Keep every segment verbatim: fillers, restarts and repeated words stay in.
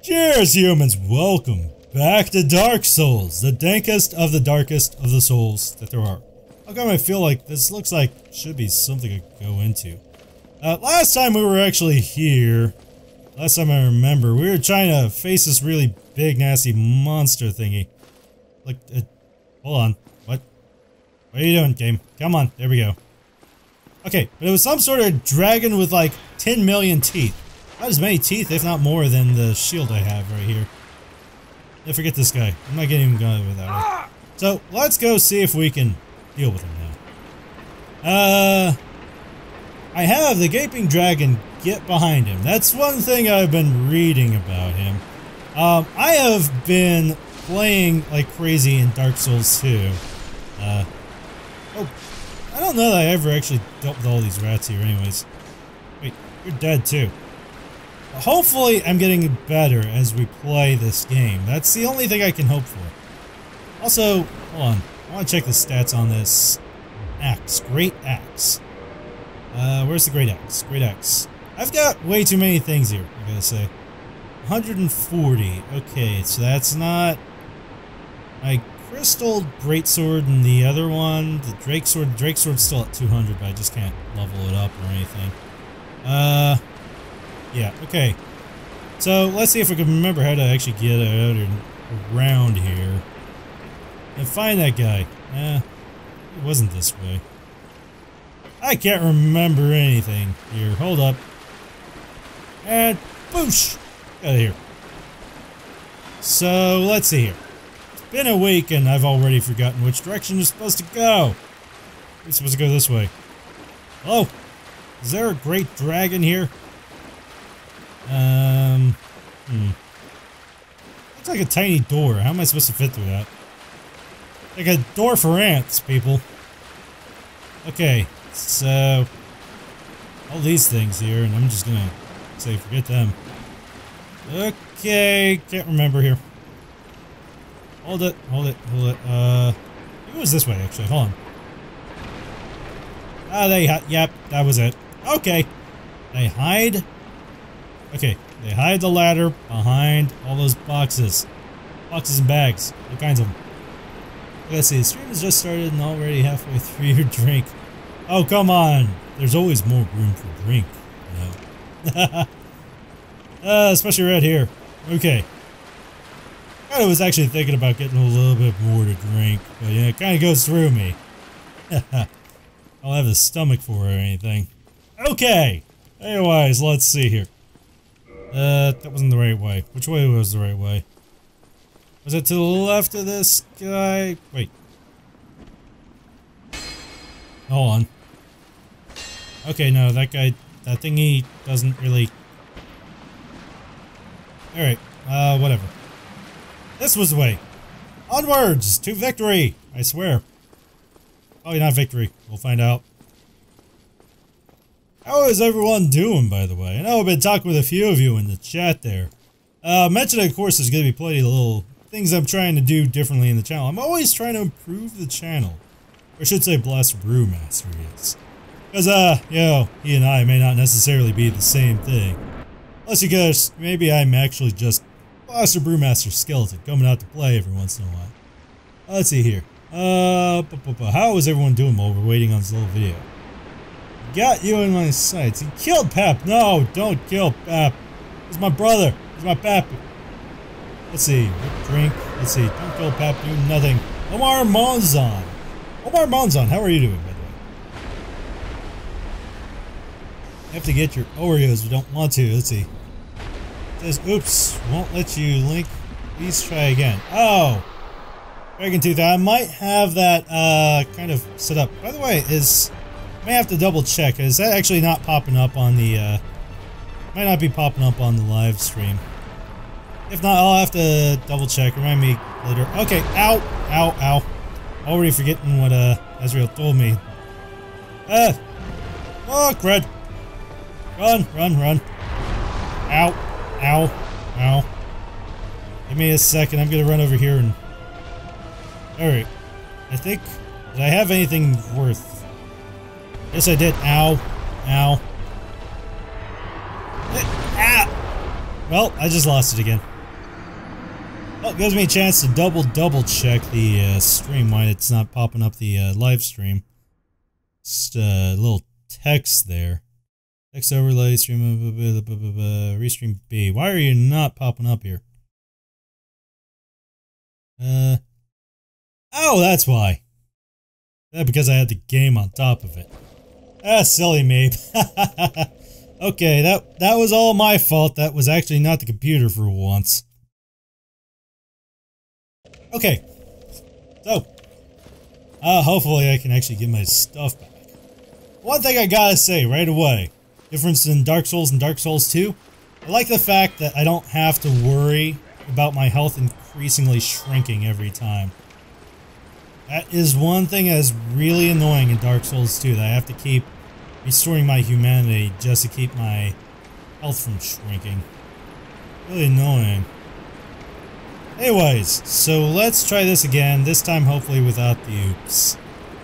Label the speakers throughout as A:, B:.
A: Cheers, humans! Welcome back to Dark Souls, the dankest of the darkest of the souls that there are. How come I feel like this looks like should be something to go into? Uh, last time we were actually here, last time I remember, we were trying to face this really big, nasty monster thingy. Like, uh, hold on. What? What are you doing, game? Come on, there we go. Okay, but it was some sort of dragon with like ten million teeth. Not as many teeth, if not more, than the shield I have right here. Yeah, forget this guy. I'm not getting him going without it. So, let's go see if we can deal with him now. Uh... I have the Gaping Dragon get behind him. That's one thing I've been reading about him. Um, I have been playing like crazy in Dark Souls two. Uh... Oh, I don't know that I ever actually dealt with all these rats here anyways. Wait, you're dead too. Hopefully I'm getting better as we play this game. That's the only thing I can hope for. Also, hold on. I want to check the stats on this axe. Great axe. Uh, where's the great axe? Great axe. I've got way too many things here, I gotta say. one hundred forty. Okay, so that's not... my crystal greatsword and the other one. The Drake sword. The Drake sword's still at two hundred, but I just can't level it up or anything. Uh... Yeah, okay. So, let's see if we can remember how to actually get out and around here. And find that guy. Eh, it wasn't this way. I can't remember anything here. Hold up. And boosh! Out of here. So, let's see here. It's been a week and I've already forgotten which direction you're supposed to go. You're supposed to go this way. Oh! Is there a great dragon here? Um, hmm. Looks like a tiny door. How am I supposed to fit through that? Like a door for ants, people. Okay, so... all these things here, and I'm just gonna say forget them. Okay, can't remember here. Hold it, hold it, hold it. Uh, it was this way, actually. Hold on. Ah, they hide. Yep, that was it. Okay. They hide... Okay, they hide the ladder behind all those boxes. Boxes and bags. All kinds of them. Let's see, the stream has just started and already halfway through your drink. Oh, come on! There's always more room for drink. You know? uh, especially right here. Okay. I was actually thinking about getting a little bit more to drink, but yeah, it kind of goes through me. I don't have the stomach for it or anything. Okay! Anyways, let's see here. Uh, that wasn't the right way. Which way was the right way? Was it to the left of this guy? Wait. Hold on. Okay, no, that guy, that thingy doesn't really... Alright, uh, whatever. This was the way. Onwards to victory, I swear. Probably not victory. We'll find out. How is everyone doing, by the way? I know I've been talking with a few of you in the chat there. Uh, mentioned, of course, there's going to be plenty of little things I'm trying to do differently in the channel. I'm always trying to improve the channel. Or I should say Blaster Brewmaster is. Because, uh, you know, he and I may not necessarily be the same thing. Unless you guys, maybe I'm actually just Blaster Brewmaster Skeleton coming out to play every once in a while. Let's see here. Uh, how is everyone doing while we're waiting on this little video? Got you in my sights. He killed Pap. No, don't kill Pap. He's my brother. He's my Pap. Let's see. Drink. Let's see. Don't kill Pap. Do nothing. Omar Monzon. Omar Monzon, how are you doing, by the way? You have to get your Oreos. We don't want to. Let's see. It says, oops. Won't let you link. Please try again. Oh. Dragon Tooth. I might have that, uh, kind of set up. By the way, is... I may have to double check. Is that actually not popping up on the, uh... might not be popping up on the live stream. If not, I'll have to double check. Remind me later. Okay, ow! Ow, ow. Already forgetting what, uh, Ezreal told me. Ah! Oh, crud! Run, run, run. Ow. Ow. Ow. Give me a second. I'm gonna run over here and... Alright. I think... Did I have anything worth... Yes, I did. Ow. Ow. Ah! Well, I just lost it again. Well, it gives me a chance to double double check the uh, stream why it's not popping up the uh, live stream. Just a uh, little text there. Text overlay, stream, blah, blah, blah, blah, blah, restream B. Why are you not popping up here? Uh, oh, that's why. Yeah, because I had the game on top of it. Ah, silly me. Okay, that that was all my fault. That was actually not the computer for once. Okay, so uh, hopefully I can actually get my stuff back. One thing I gotta say right away, difference in Dark Souls and Dark Souls two, I like the fact that I don't have to worry about my health increasingly shrinking every time. That is one thing that is really annoying in Dark Souls two, that I have to keep restoring my humanity just to keep my health from shrinking. Really annoying. Anyways, so let's try this again, this time hopefully without the oops.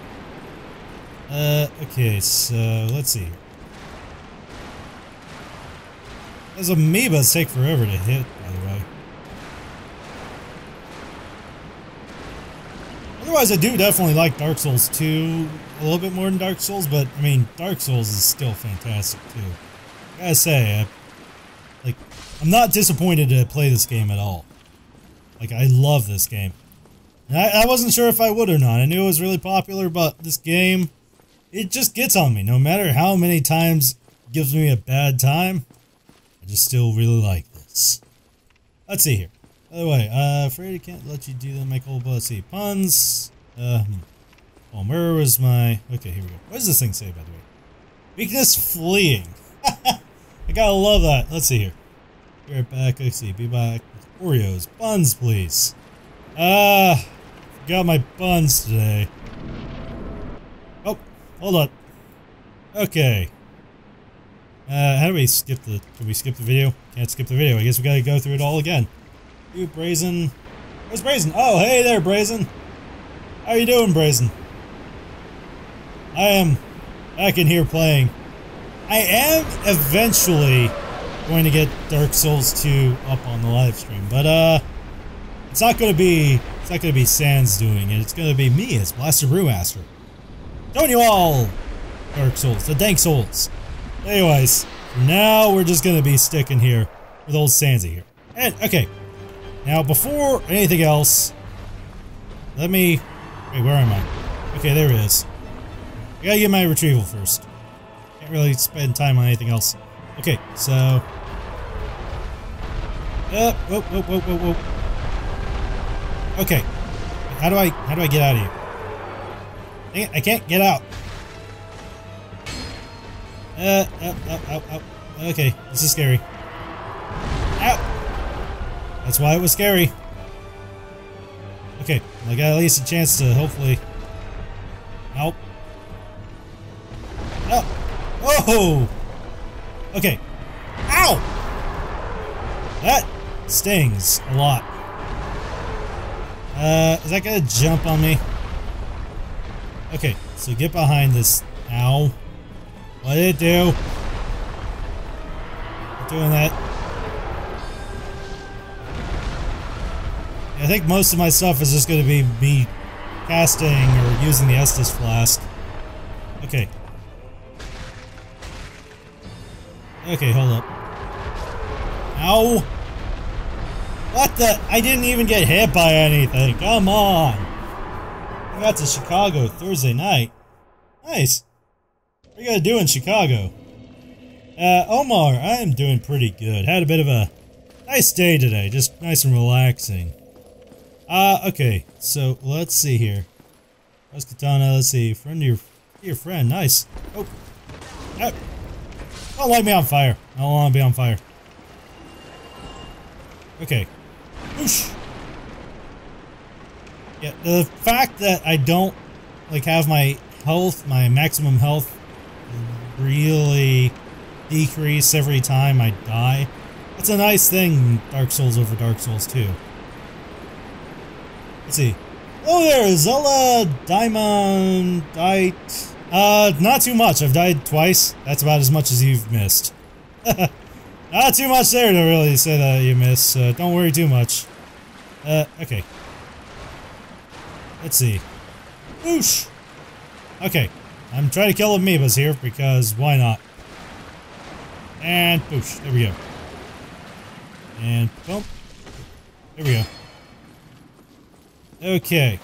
A: Uh, okay, so let's see. Those amoebas take forever to hit, by the way. Otherwise, I do definitely like Dark Souls two a little bit more than Dark Souls, but, I mean, Dark Souls is still fantastic, too. I gotta say, I, like, I'm not disappointed to play this game at all. Like, I love this game. And I, I wasn't sure if I would or not. I knew it was really popular, but this game, it just gets on me. No matter how many times it gives me a bad time, I just still really like this. Let's see here. By the way, uh, afraid I can't let you do that, Michael. But let's see. Puns. Uh, oh, where was my... Okay, here we go. What does this thing say, by the way? Weakness fleeing. I gotta love that. Let's see here. Be right back. Let's see. Be back. Oreos. Buns, please. Ah, uh, forgot my buns today. Oh, hold on. Okay. Uh, how do we skip the... Can we skip the video? Can't skip the video. I guess we gotta go through it all again. You, Brazen. Where's Brazen? Oh, hey there, Brazen. How you doing, Brazen? I am back in here playing. I am eventually going to get Dark Souls two up on the live stream, but uh, it's not gonna be it's not gonna be Sans doing it. It's gonna be me as Blaster Brewmaster. Don't you all Dark Souls, the Dank Souls. Anyways, for now we're just gonna be sticking here with old Sansy here. And okay, now before anything else, let me. Wait, where am I? Okay, there it is. I gotta get my retrieval first. Can't really spend time on anything else. Okay, so... Uh, whoa, whoa, whoa, whoa, whoa. Okay. How do I, how do I get out of here? Dang it, I can't get out. Uh, oh, oh, oh, oh. Okay, this is scary. Ow! That's why it was scary. Okay, I got at least a chance to hopefully... Help. Oh! Oh! Okay. Ow! That stings a lot. Uh, is that gonna jump on me? Okay, so get behind this. Ow. What did it do? Not doing that. I think most of my stuff is just gonna be me casting or using the Estus Flask. Okay. Okay, hold up. Ow! What the? I didn't even get hit by anything. Come on! I got to Chicago Thursday night. Nice. What are you gonna do in Chicago? Uh, Omar, I am doing pretty good. Had a bit of a nice day today. Just nice and relaxing. Uh, okay. So, let's see here. How's Katana? Let's see. Friend of your, your friend. Nice. Oh. Oh. Don't light me on fire. I don't want to be on fire. Okay. Whoosh. Yeah, the fact that I don't, like, have my health, my maximum health, really decrease every time I die, that's a nice thing in Dark Souls over Dark Souls two. Let's see. Oh, there, Zella Diamond died. Uh, not too much. I've died twice. That's about as much as you've missed. Not too much there to really say that you missed, so don't worry too much. Uh, okay. Let's see. Whoosh! Okay. I'm trying to kill amoebas here because why not? And boosh. There we go. And boom. There we go. Okay.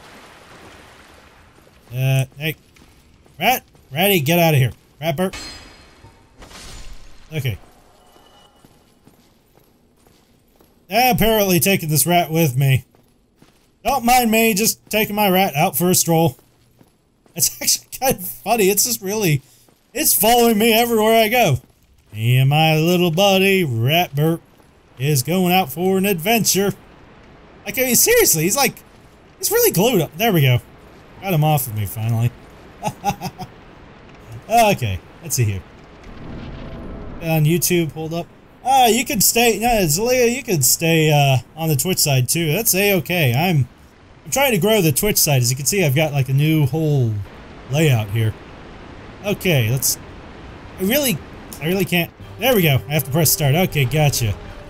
A: Uh, hey. Rat! Ratty, get out of here. Ratbert. Okay. I'm apparently taking this rat with me. Don't mind me, just taking my rat out for a stroll. It's actually kind of funny. It's just really... It's following me everywhere I go. Me and my little buddy, Ratbert, is going out for an adventure. Like, I mean, seriously, he's like... He's really glued up. There we go. Got him off of me, finally. Okay, let's see here. On YouTube, hold up. Ah, uh, you could stay... No, Zalia, you could stay uh, on the Twitch side, too. That's A-okay. I'm... I'm trying to grow the Twitch side. As you can see, I've got, like, a new whole layout here. Okay, let's... I really... I really can't... There we go. I have to press start. Okay, gotcha.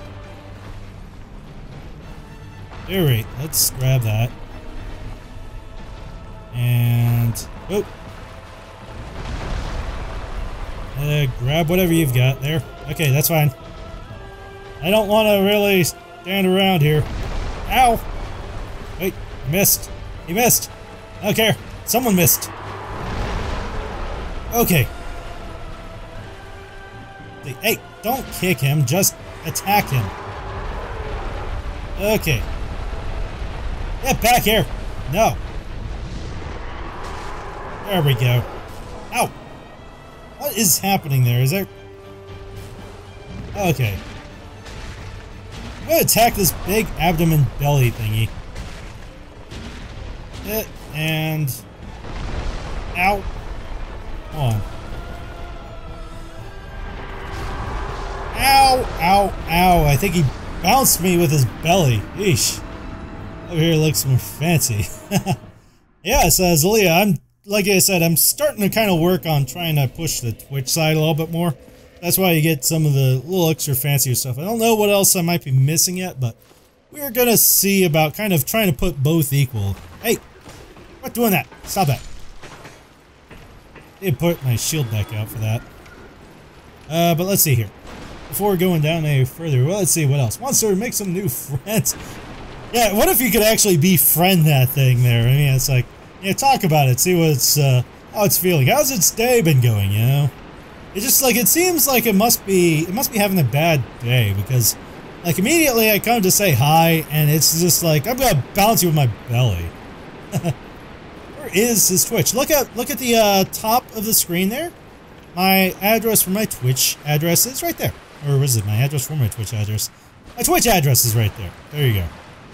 A: Alright, let's grab that. And... Oh! Uh, grab whatever you've got there. Okay, that's fine. I don't want to really stand around here. Ow! Wait, I missed. He missed. I don't care. Someone missed. Okay. Hey, don't kick him, just attack him. Okay. Get back here! No. There we go. Ow! What is happening there? Is there... Okay. I'm gonna attack this big abdomen belly thingy. It and... Ow! Come on. Ow! Ow! Ow! I think he bounced me with his belly. Eesh. Over here looks more fancy. Yeah, so Zalia, I'm... Like I said, I'm starting to kind of work on trying to push the Twitch side a little bit more. That's why you get some of the little extra fancier stuff. I don't know what else I might be missing yet, but we're gonna see about kind of trying to put both equal. Hey! Quit doing that! Stop that! I did put my shield back out for that. Uh, but let's see here. Before going down any further, well, let's see what else. Monster, make some new friends. Yeah, what if you could actually befriend that thing there? I mean, it's like, yeah, talk about it, see what it's, uh, how it's feeling. How's its day been going, you know? It's just like, it seems like it must be, it must be having a bad day, because, like, immediately I come to say hi, and it's just like, I'm gonna bounce you with my belly. Where is his Twitch? Look at, look at the, uh, top of the screen there. My address for my Twitch address is right there. Or was it my address for my Twitch address? My Twitch address is right there. There you go.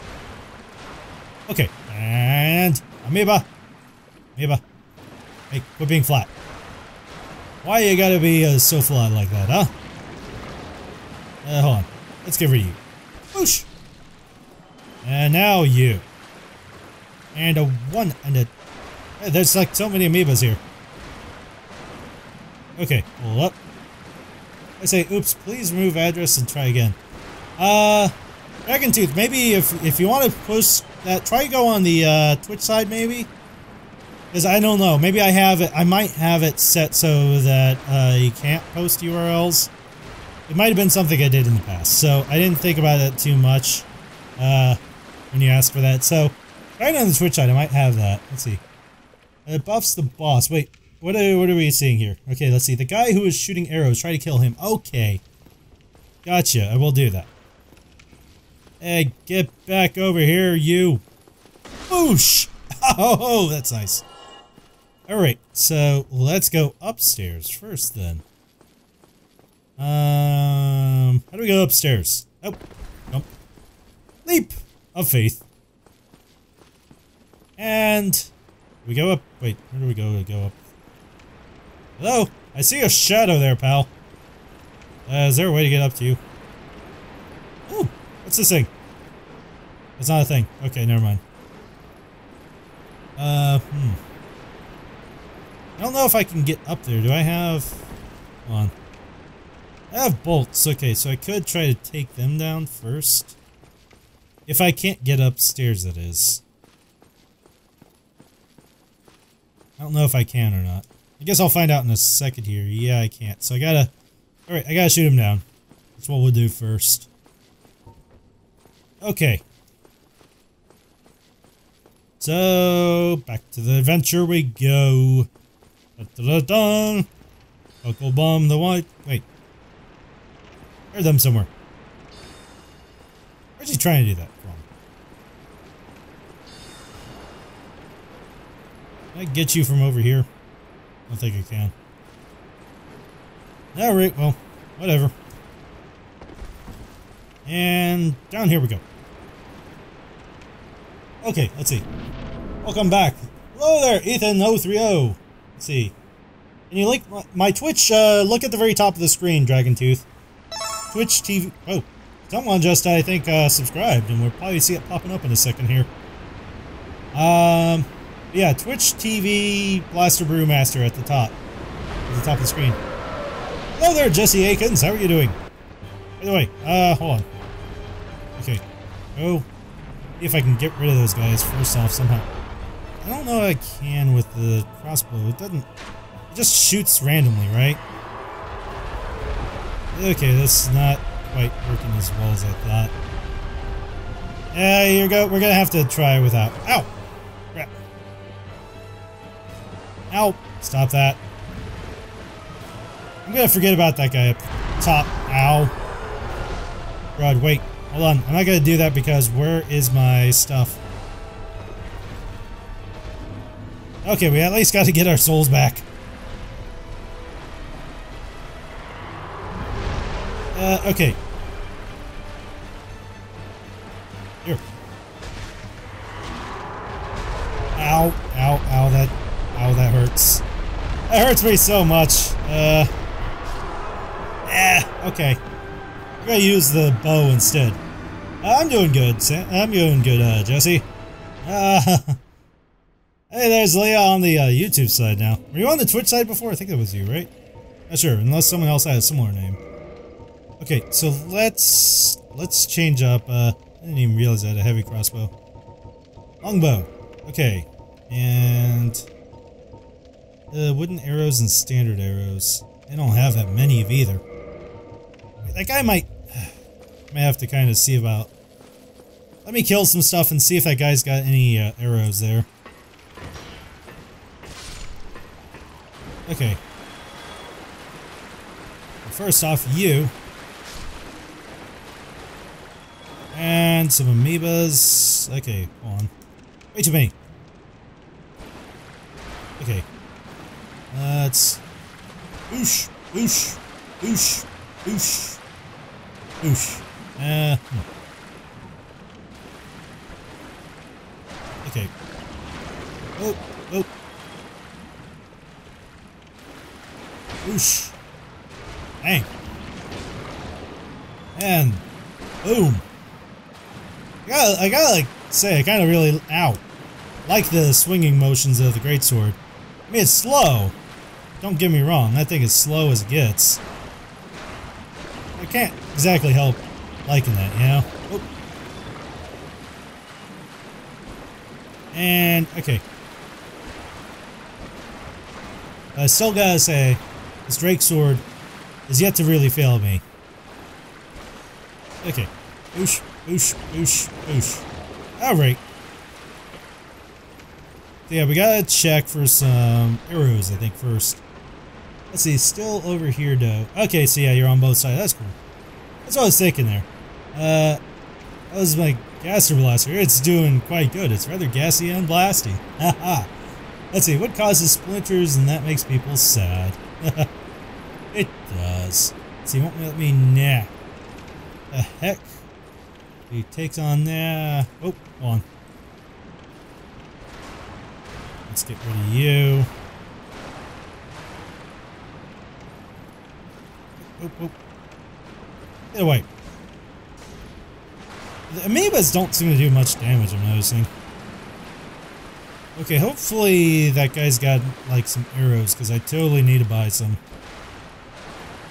A: Okay, and... Amoeba! Amoeba. Hey, quit being flat. Why you gotta be uh, so flat like that, huh? Uh, hold on. Let's get rid of you. Whoosh! And now you. And a one and a... Hey, there's like so many amoebas here. Okay, hold up. I say, oops, please remove address and try again. Uh... Dragon Tooth, maybe if if you want to push that, try to go on the uh, Twitch side, maybe? Because I don't know, maybe I have it, I might have it set so that uh, you can't post U R Ls. It might have been something I did in the past, so I didn't think about it too much uh, when you asked for that. So, right on the Twitch side, I might have that. Let's see. It buffs the boss. Wait, what are, what are we seeing here? Okay, let's see. The guy who is shooting arrows, try to kill him. Okay. Gotcha, I will do that. Hey, get back over here, you. Boosh! Oh, that's nice. Alright, so let's go upstairs first then. Um, how do we go upstairs? Oh, nope. Leap of faith. And we go up. Wait, where do we go to go up? Hello? I see a shadow there, pal. Uh, is there a way to get up to you? Ooh. What's this thing? It's not a thing. Okay, never mind. Uh, hmm. I don't know if I can get up there. Do I have... Hold on. I have bolts. Okay, so I could try to take them down first. If I can't get upstairs, that is. I don't know if I can or not. I guess I'll find out in a second here. Yeah, I can't. So I gotta... Alright, I gotta shoot him down. That's what we'll do first. Okay. So, back to the adventure we go. Da-da-da-da. Uncle Bum the White... Wait. I heard them somewhere. Where's he trying to do that from? Can I get you from over here? I don't think I can. Alright, well, whatever. And down here we go. Okay, let's see. Welcome back. Hello there, Ethan oh three oh. Let's see. Can you link my, my Twitch? Uh, look at the very top of the screen, Dragon Tooth. Twitch T V. Oh, someone just, I think, uh, subscribed, and we'll probably see it popping up in a second here. Um, yeah, Twitch T V Blaster Brewmaster at the top. At the top of the screen. Hello there, Jesse Akins. How are you doing? By the way, uh, hold on. Okay. Oh. See if I can get rid of those guys first off somehow. I don't know if I can with the crossbow. It doesn't... It just shoots randomly, right? Okay, that's not quite working as well as I thought. Yeah, you go. We're gonna have to try without. Ow! Crap. Ow! Stop that. I'm gonna forget about that guy up top. Ow. Rod, wait. Hold on. I'm not gonna do that because where is my stuff? Okay, we at least got to get our souls back. Uh, okay. Here. Ow, ow, ow, that, ow, that hurts. That hurts me so much. Uh, eh, okay. I'm gonna use the bow instead. Uh, I'm doing good, Sam. I'm doing good, uh, Jesse. Uh, hey, there's Leah on the uh, YouTube side now. Were you on the Twitch side before? I think that was you, right? Not sure, unless someone else had a similar name. Okay, so let's let's change up. Uh, I didn't even realize I had a heavy crossbow. Longbow. Okay, and uh, wooden arrows and standard arrows. I don't have that many of either. That guy might might have to kind of see about. Let me kill some stuff and see if that guy's got any uh, arrows there. Okay. First off, you. And some amoebas. Okay, hold on. Way too many. Okay. Let's... Oosh, oosh, oosh, oosh, oosh. Uh, hmm. Okay. Oh, oh. Oosh. Dang. And boom. I gotta, I gotta like say, I kind of really, ow, like the swinging motions of the greatsword. I mean, it's slow. Don't get me wrong, that thing is slow as it gets. I can't exactly help liking that, you know? Oh. And, okay. I still gotta say, this Drake sword is yet to really fail me. Okay. Oosh, oosh, oosh, oosh. Alright. So yeah, we gotta check for some arrows, I think, first. Let's see, still over here, though. Okay, so yeah, you're on both sides. That's cool. That's what I was thinking there. Uh, that was my Gaster Blaster. It's doing quite good. It's rather gassy and blasty. Haha. Let's see, what causes splinters and that makes people sad? It does. Let's see, won't let me nah. The heck? He takes on there. Oh, hold on. Let's get rid of you. Oh, oh. Get away. The amoebas don't seem to do much damage, I'm noticing. Okay, hopefully that guy's got, like, some arrows, because I totally need to buy some.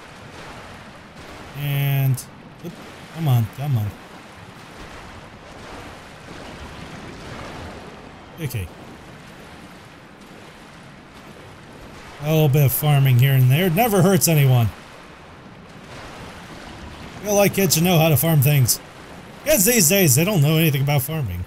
A: And... Oop, come on, come on. Okay. A little bit of farming here and there. Never hurts anyone. I feel like kids should know how to farm things. Kids these days, they don't know anything about farming.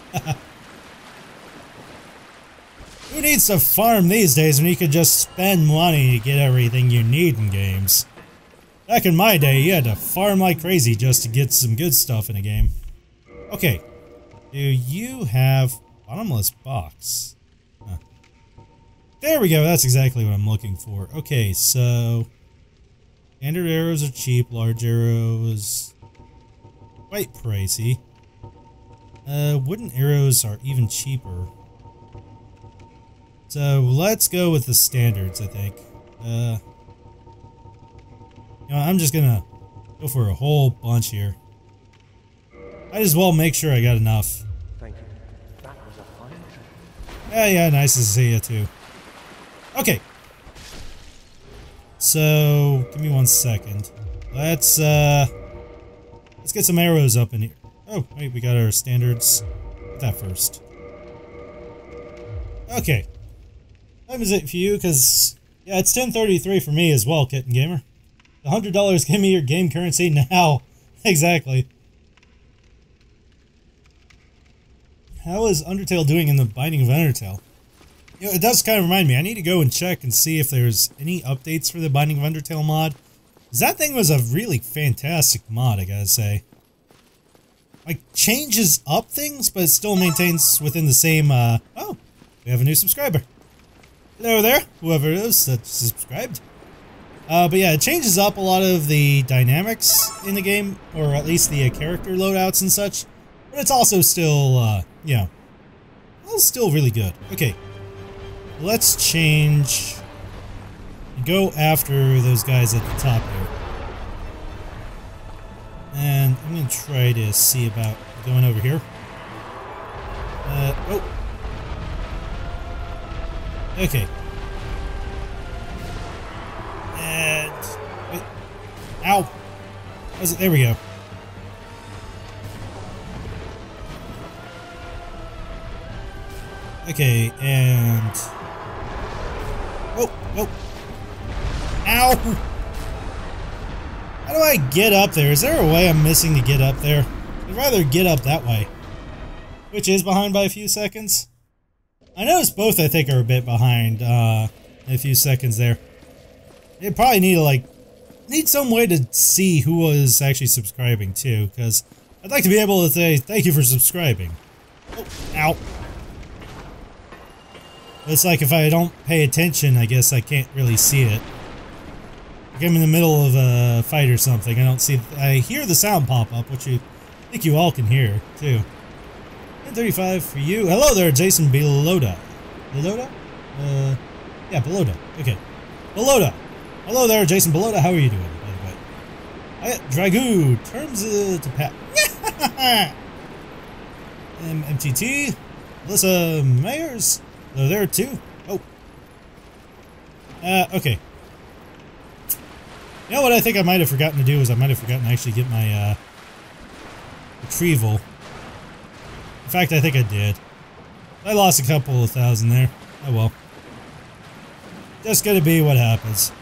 A: Who needs to farm these days when you could just spend money to get everything you need in games? Back in my day, you had to farm like crazy just to get some good stuff in a game. Okay. Do you have bottomless box? Huh. There we go, that's exactly what I'm looking for. Okay, so... standard arrows are cheap, large arrows... quite pricey. Uh, wooden arrows are even cheaper. So, let's go with the standards, I think. Uh... You know, I'm just gonna go for a whole bunch here. Might as well make sure I got enough.
B: Thank you. That was a fine trip.
A: Yeah, yeah, nice to see you too. Okay. So, give me one second. Let's, uh... let's get some arrows up in here. Oh, wait, we got our standards. Get that first. Okay. Time is it for you? Because, yeah, it's ten thirty-three for me as well, Kitten Gamer. The one hundred dollars, give me your game currency now. Exactly. How is Undertale doing in the Binding of Undertale? You know, it does kind of remind me. I need to go and check and see if there's any updates for the Binding of Undertale mod. Because that thing was a really fantastic mod, I gotta say. Like, changes up things, but it still maintains within the same, uh... oh, we have a new subscriber. Hello there, whoever it is that subscribed. Uh, but yeah, it changes up a lot of the dynamics in the game, or at least the uh, character loadouts and such. But it's also still, uh, you know, well, still really good. Okay, let's change and go after those guys at the top here. And I'm going to try to see about going over here. Uh, oh. Okay. And... wait. Ow! Was it? There we go. Okay, and... oh, oh! Ow! How do I get up there? Is there a way I'm missing to get up there? I'd rather get up that way. Which is behind by a few seconds. I noticed both, I think, are a bit behind, uh, in a few seconds there. They probably need to, like, need some way to see who was actually subscribing, too, because I'd like to be able to say, thank you for subscribing. Oh, ow. It's like if I don't pay attention, I guess I can't really see it. Like I'm in the middle of a fight or something, I don't see, I hear the sound pop up, which you, I think you all can hear, too. ten thirty-five for you. Hello there, Jason Beloda. Beloda? Uh, yeah, Beloda. Okay. Beloda. Hello there, Jason Beloda. How are you doing, by the way? I, Dragoo. Terms uh, to pat. um, M T T. Melissa Mayers. Hello there, too. Oh. Uh, okay. You know what I think I might have forgotten to do is I might have forgotten to actually get my, uh, retrieval. In fact, I think I did. I lost a couple of thousand there. Oh well. Just gonna be what happens.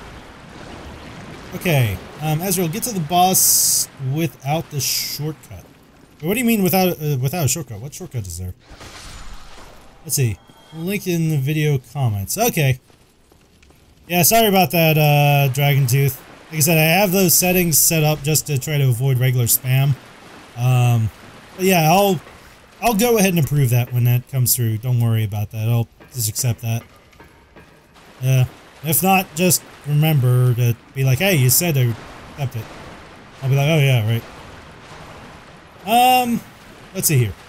A: Okay, um, Ezreal, get to the boss without the shortcut. What do you mean without uh, without a shortcut? What shortcut is there? Let's see. Link in the video comments. Okay. Yeah, sorry about that, uh, Dragon Tooth. Like I said, I have those settings set up just to try to avoid regular spam. Um, but yeah, I'll... I'll go ahead and approve that when that comes through. Don't worry about that. I'll just accept that. Yeah. If not, just remember to be like, hey, you said to accept it. I'll be like, oh yeah, right. Um, let's see here.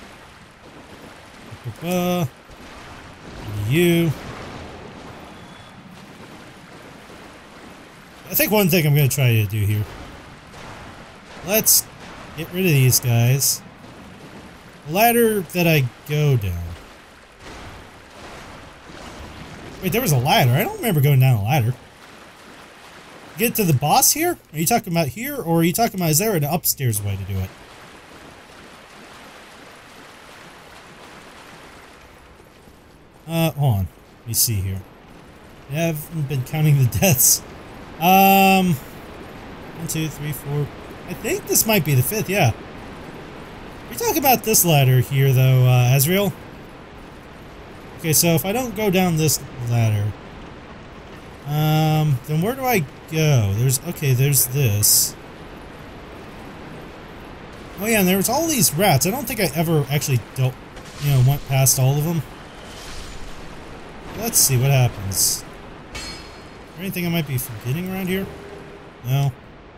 A: Uh, you. I think one thing I'm going to try to do here. Let's get rid of these guys. Ladder that I go down. Wait, there was a ladder. I don't remember going down a ladder. Get to the boss here? Are you talking about here, or are you talking about, is there an upstairs way to do it? Uh, hold on. Let me see here. I haven't been counting the deaths. Um, one, two, three, four. I think this might be the fifth, yeah. We're talking about this ladder here, though, uh, Azrael. Okay, so if I don't go down this ladder, um, then where do I go? There's, okay, there's this. Oh yeah, and there's all these rats. I don't think I ever actually dealt, you know, went past all of them. Let's see what happens. Is there anything I might be forgetting around here? No.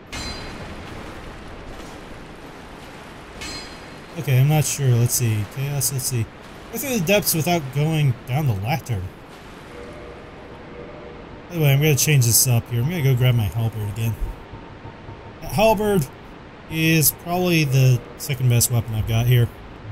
A: Okay, I'm not sure. Let's see. Chaos, let's see. Go through the depths without going down the ladder. By the way, I'm going to change this up here. I'm going to go grab my halberd again. That halberd is probably the second best weapon I've got here.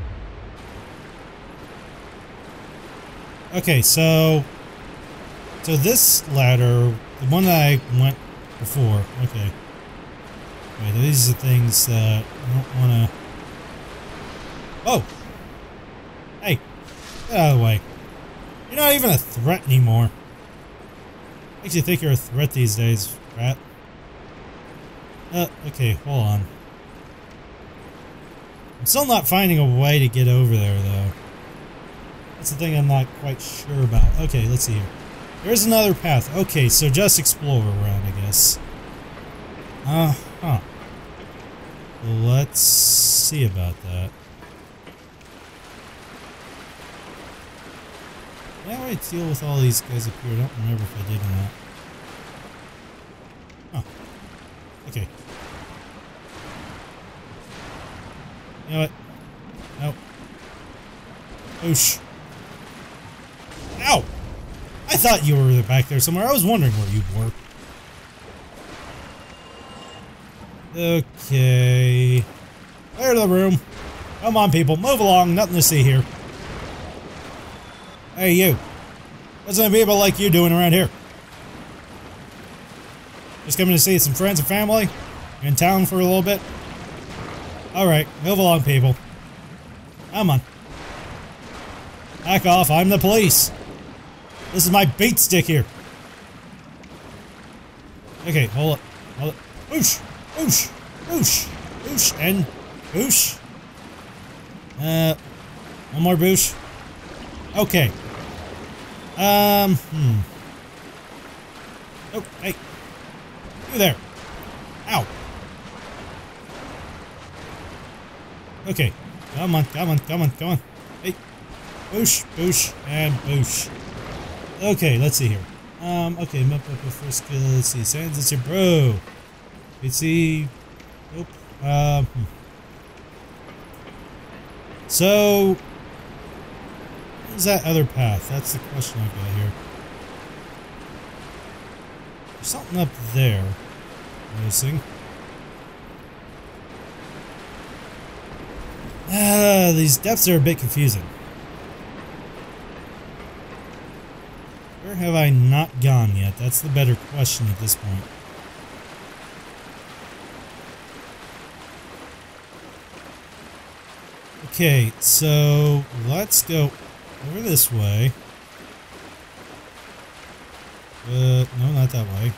A: Okay, so... So this ladder, the one that I went before, okay. Wait, these are things that I don't want to... Oh! Hey! Get out of the way. You're not even a threat anymore. Makes you think you're a threat these days, rat. Uh, okay, hold on. I'm still not finding a way to get over there, though. That's the thing I'm not quite sure about. Okay, let's see here. There's another path. Okay, so just explore around, I guess. Uh-huh. Let's see about that. How do I deal with all these guys up here? I don't remember if I did or not. Oh. Okay. You know what? Nope. Oosh. Ow! I thought you were back there somewhere. I was wondering where you were. Okay. Clear the room. Come on, people. Move along. Nothing to see here. Hey, you. What's some people like you doing around here? Just coming to see some friends and family? You're in town for a little bit? Alright, move along, people. Come on. Back off, I'm the police. This is my beat stick here. Okay, hold up. Hold up. Boosh! Boosh! Boosh! Boosh! And boosh. Uh, one more boosh. Okay. Um, hmm. Oh, hey. You there. Ow. Okay. Come on, come on, come on, come on. Hey. Boosh, boosh, and boosh. Okay, let's see here. Um, okay, map up with first skill. Let's see. Sans, it's your bro. Let's see. Nope. Um, hmm. So, what's that other path? That's the question I've got here. There's something up there. Noticing. Ah, these depths are a bit confusing. Where have I not gone yet? That's the better question at this point. Okay, so let's go over this way. Uh, no, not that way.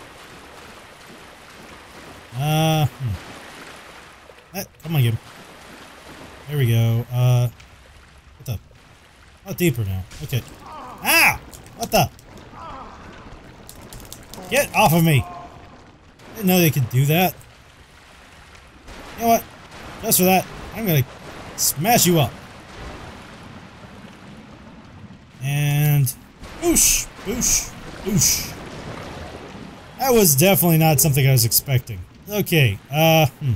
A: Uh, hmm. Ah, come on, get him. There we go. Uh, what the? Oh, deeper now. Okay. Ah! What the? Get off of me! I didn't know they could do that. You know what? Just for that, I'm gonna smash you up. And boosh, boosh, boosh. That was definitely not something I was expecting. Okay, uh, hmm.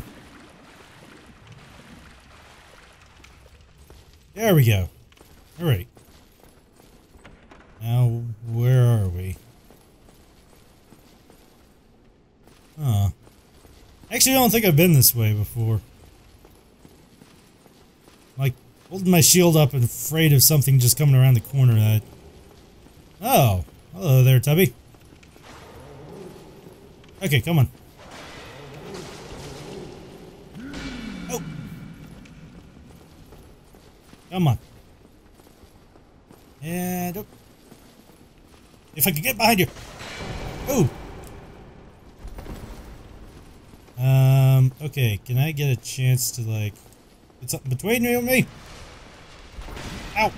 A: There we go. Alright. Now, where are we? Huh. Actually, I don't think I've been this way before. Like, holding my shield up and afraid of something just coming around the corner that... Oh. Hello there, Tubby. Okay, come on. Oh! Come on. And... Oh. If I could get behind you. Ooh. Um, okay, can I get a chance to, like, get something between you and me? Ow.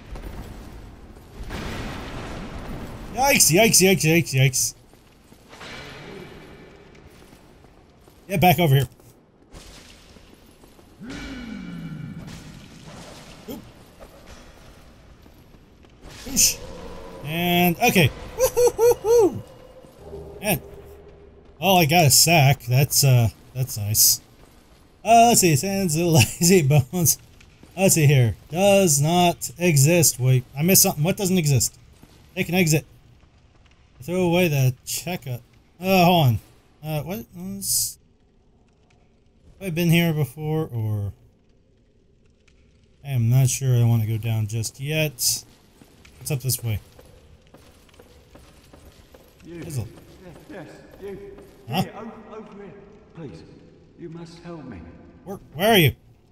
A: Yikes, yikes, yikes, yikes, yikes. Get back over here. Oop. Whoosh. And, okay. Woo-hoo-hoo-hoo. And, oh, I got a sack. That's, uh, that's nice. Uh, let's see. Sands of lazy bones. Let's see here. Does not exist. Wait, I missed something. What doesn't exist? Take an exit. Throw away the checkup. Uh, hold on. Uh, what? Was, have I been here before, or? I am not sure I want to go down just yet. What's up this way?
B: You.
A: Yes,
B: yes, you.
A: Huh?
B: Here, over, over here. Please, you must help me.
A: Where, where are you?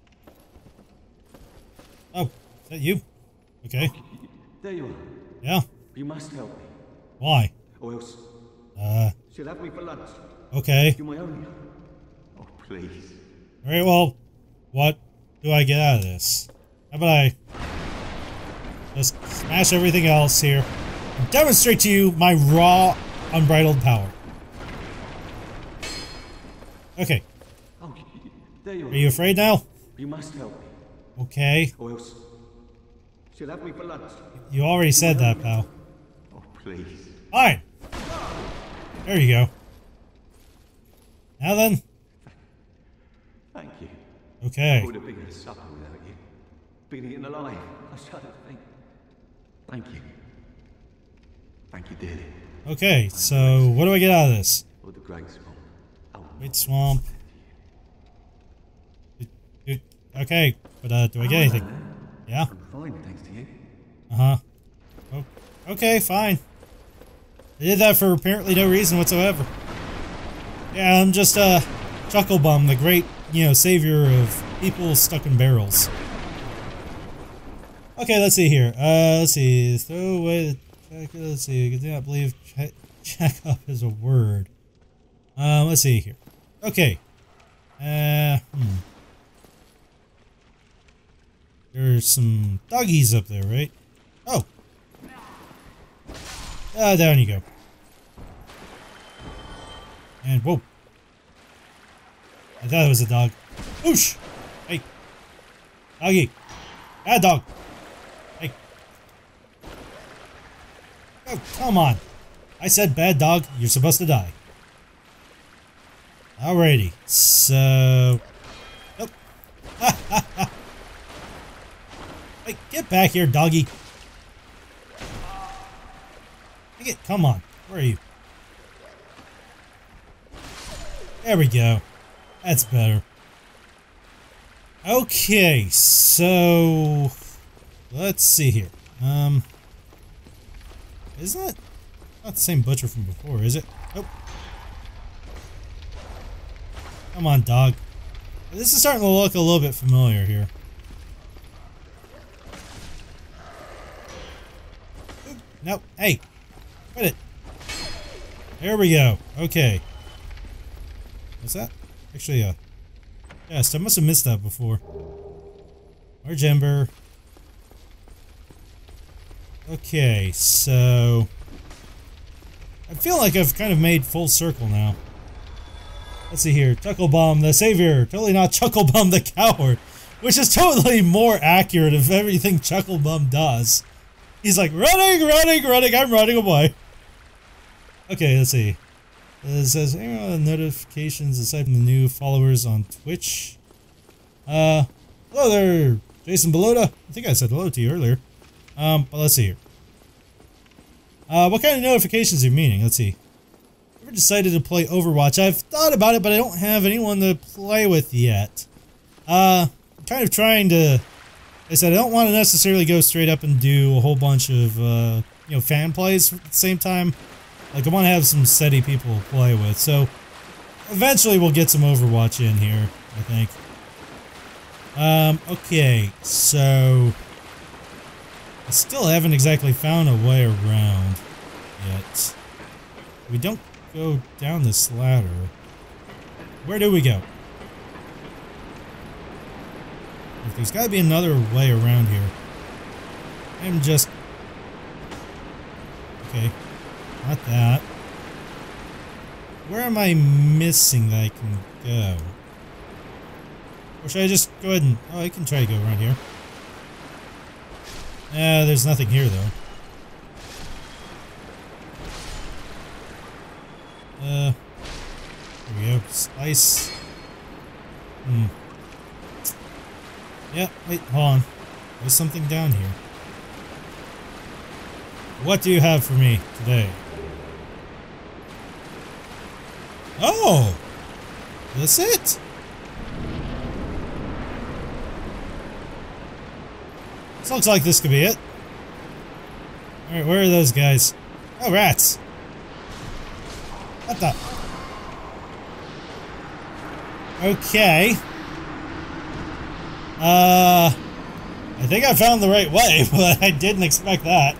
A: Oh, is that you? Okay.
B: There you are.
A: Yeah.
B: You must help me.
A: Why?
B: Or else
A: Uh,
B: she'll have me for lunch.
A: okay.
B: You're my only. Oh, please.
A: Alright, well, what do I get out of this? How about I just smash everything else here and demonstrate to you my raw, unbridled power. Okay.
B: Oh, there you are.
A: Are you afraid now?
B: You must help me.
A: Okay.
B: Or else she'll have me for lunch.
A: You already said that, pal.
B: Oh, please.
A: Fine. There you go. Now then.
B: Thank you.
A: Okay.
B: I would have been at supper without you. Been eaten alive. I shudder to think. Thank you. Thank you, dearly.
A: Okay, so what do I get out of this?
B: Or the great swamp. Oh,
A: Great swamp. It- it- Okay, but uh, do I get anything? Yeah?
B: I'm fine, thanks to you.
A: Uh-huh. Oh, okay, fine. I did that for apparently no reason whatsoever. Yeah, I'm just, uh, Chucklebum, the great, you know, savior of people stuck in barrels. Okay, let's see here. Uh, let's see. Throw away the check. Let's see. I do not believe check, check up is a word. Um, let's see here. Okay. Uh, hmm. There's some doggies up there, right? Oh. Ah, down you go. And whoa. I thought it was a dog. Whoosh! Hey. Doggy. Bad dog. Hey. Oh, come on. I said bad dog. You're supposed to die. Alrighty. So. Nope. Ha ha ha. Hey, get back here, doggy. Get, come on. Where are you? There we go. That's better. Okay, so let's see here. Um, is that not the same butcher from before, is it? Nope. Come on, dog. This is starting to look a little bit familiar here. Oop, nope. Hey, quit it. There we go. Okay. What's that? Actually, uh, yes, I must have missed that before. Or Jember. Okay, so I feel like I've kind of made full circle now. Let's see here. Chucklebum, the savior. Totally not Chucklebum, the coward. Which is totally more accurate of everything Chucklebum does. He's like, running, running, running, I'm running away. Okay, let's see. It says, oh, notifications aside from the new followers on Twitch. Uh, hello there, Jason Belota. I think I said hello to you earlier. Um, but let's see here. Uh, what kind of notifications are you meaning? Let's see. Ever decided to play Overwatch? I've thought about it, but I don't have anyone to play with yet. Uh, I'm kind of trying to, like I said, I don't want to necessarily go straight up and do a whole bunch of, uh, you know, fan plays at the same time. Like, I want to have some steady people to play with, so eventually we'll get some Overwatch in here, I think. Um, okay, so I still haven't exactly found a way around yet. We don't go down this ladder. Where do we go? If there's gotta be another way around here. I'm just... Okay. Not that. Where am I missing that I can go? Or should I just go ahead and... Oh, I can try to go around here. Uh, there's nothing here, though. Uh... There we go. Slice. Hmm. Yeah, wait, hold on. There's something down here. What do you have for me today? Oh! That's it! This looks like this could be it. Alright, where are those guys? Oh, rats! What the? Okay. Uh... I think I found the right way, but I didn't expect that.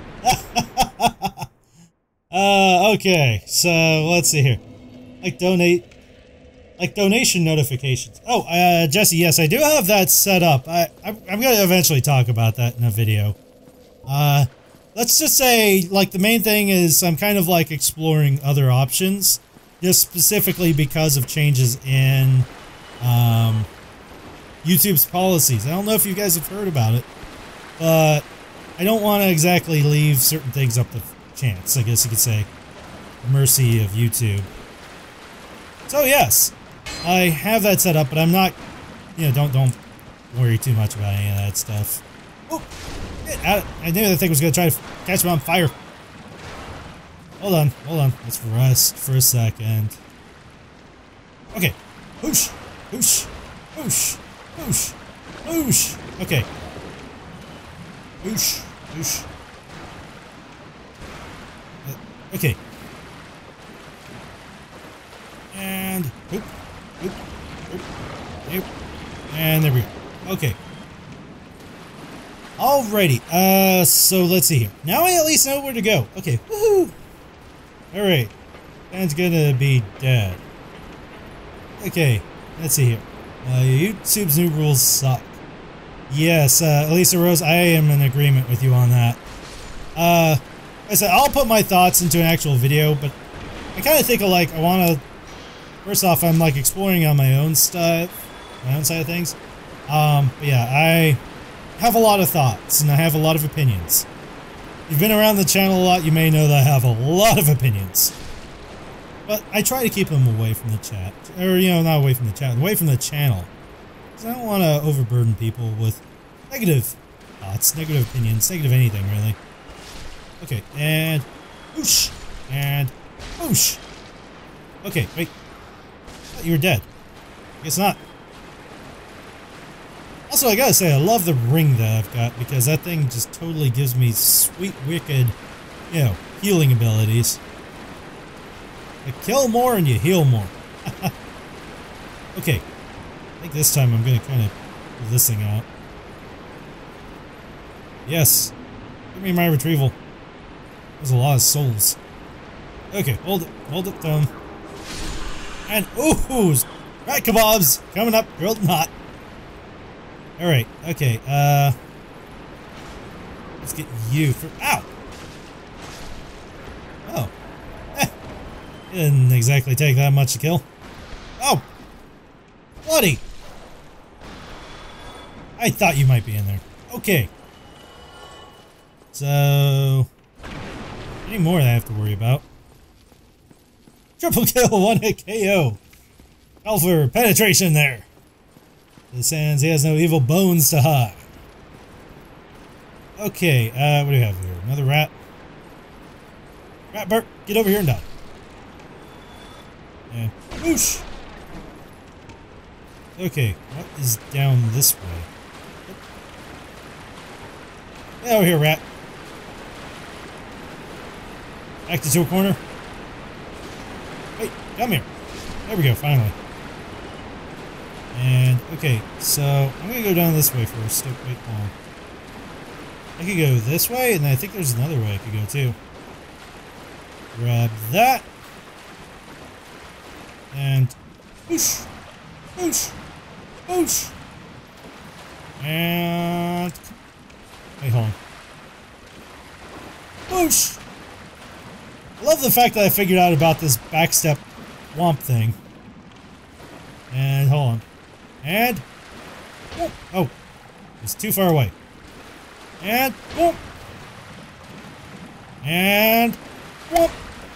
A: uh, okay, so let's see here. Like donate, like donation notifications. Oh, uh, Jesse, yes, I do have that set up. I, I'm, I'm gonna eventually talk about that in a video. Uh, let's just say, like, the main thing is I'm kind of like exploring other options, just specifically because of changes in, um, YouTube's policies. I don't know if you guys have heard about it, but I don't want to exactly leave certain things up to chance, I guess you could say. Mercy of YouTube. So yes, I have that set up, but I'm not, you know, don't don't worry too much about any of that stuff. Oh, I, I knew that thing was going to try to catch me on fire. Hold on, hold on. Let's rest for a second. Okay. Whoosh, whoosh, whoosh, whoosh, whoosh. Okay. Whoosh, whoosh. Uh, okay. And whoop, whoop, whoop, whoop, and there we go. Okay. Alrighty. Uh, so let's see here. Now I at least know where to go. Okay. Woohoo! All right. Dan's gonna be dead. Okay. Let's see here. Uh, YouTube's new rules suck. Yes, uh, Elisa Rose, I am in agreement with you on that. Uh, like I said, I'll put my thoughts into an actual video, but I kind of think of like, I want to, first off, I'm like exploring on my own stuff, my own side of things. Um, but yeah, I have a lot of thoughts, and I have a lot of opinions. If you've been around the channel a lot, you may know that I have a lot of opinions. But I try to keep them away from the chat. Or, you know, not away from the chat, away from the channel. Because I don't want to overburden people with negative thoughts, negative opinions, negative anything, really. Okay, and whoosh, and whoosh. Okay, wait. I thought you were dead. Guess not. Also, I gotta say, I love the ring that I've got, because that thing just totally gives me sweet, wicked, you know, healing abilities. You kill more and you heal more. Okay. I think this time I'm gonna kind of pull this thing out. Yes. Give me my retrieval. There's a lot of souls. Okay, hold it. Hold it down. And ooh, rat kebabs coming up, grilled and hot. Alright, okay, uh... let's get you for- ow! Oh. Eh. Didn't exactly take that much to kill. Oh! Bloody! I thought you might be in there. Okay. So... any more that I have to worry about. Triple kill, one hit K O. Call for penetration there. The sands, he has no evil bones to hide. Okay, uh, what do we have here? Another rat. Rat Bert, get over here and die. And whoosh! Okay, what is down this way? Get over here, rat. Back into a corner. Wait, come here. There we go, finally. And, okay, so I'm gonna go down this way first. Oh, wait, hold on. I could go this way, and I think there's another way I could go too. Grab that. And whoosh, whoosh, whoosh. And wait, hold on. Whoosh. I love the fact that I figured out about this backstep womp thing. And hold on. And oh, oh, it's too far away. And whoop. And whoop.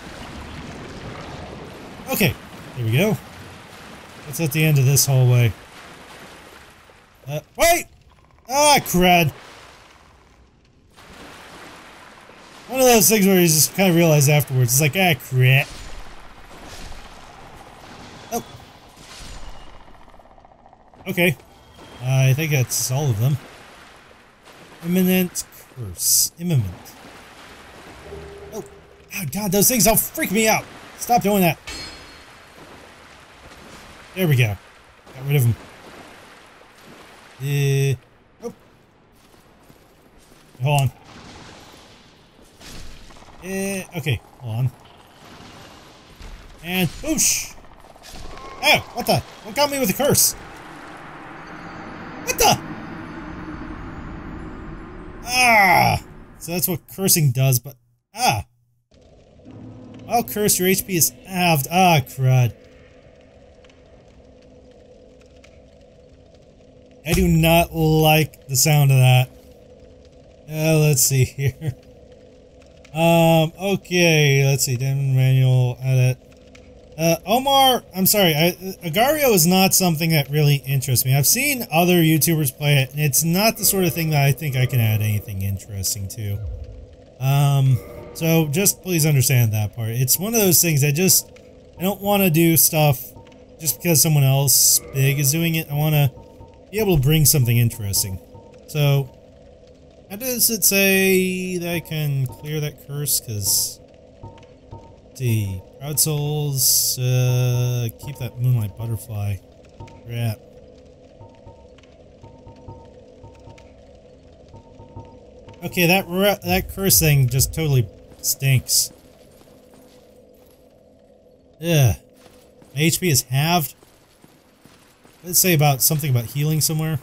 A: Okay, there we go. That's at the end of this hallway. Uh, wait! Ah, crud. One of those things where you just kind of realize afterwards. It's like, ah, crap. Oh. Okay. Uh, I think that's all of them. Imminent curse. Imminent. Oh. Oh, God, those things all freak me out. Stop doing that. There we go. Got rid of them. Uh, oh. Hold on. Uh, okay, hold on. And boosh! Oh, what the? What got me with the curse? What the? Ah! So that's what cursing does, but ah! While cursed, your H P is halved. Ah, crud. I do not like the sound of that. Uh, let's see here. Um, okay, let's see, Demon Manual, edit. Uh, Omar, I'm sorry, I, Agario is not something that really interests me. I've seen other YouTubers play it, and it's not the sort of thing that I think I can add anything interesting to. Um, so just please understand that part. It's one of those things that just, I don't want to do stuff just because someone else big is doing it. I want to be able to bring something interesting. So, how does it say that I can clear that curse? Because, see, Proud Souls, uh, keep that Moonlight Butterfly. Crap. Okay, that that curse thing just totally stinks. Ugh. My H P is halved. Let's say about something about healing somewhere.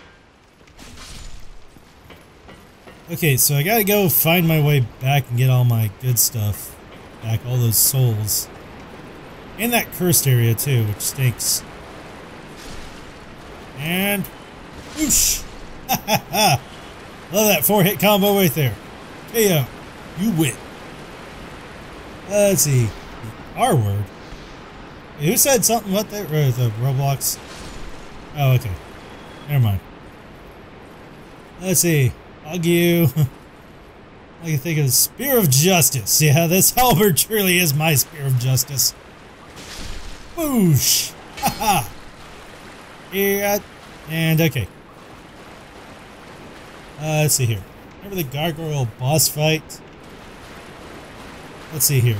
A: Okay, so I gotta go find my way back and get all my good stuff back, all those souls. And that cursed area too, which stinks. And whoosh! Ha ha ha! Love that four hit combo right there. K O. You win. Uh, let's see. The R word. Who said something? What there? Or the Roblox? Oh, okay. Never mind. Let's see. Hug you. I can think of the Spear of Justice. Yeah, this halberd truly is my Spear of Justice. Boosh! Haha! Yeah. And okay. Uh, let's see here. Remember the gargoyle boss fight? Let's see here.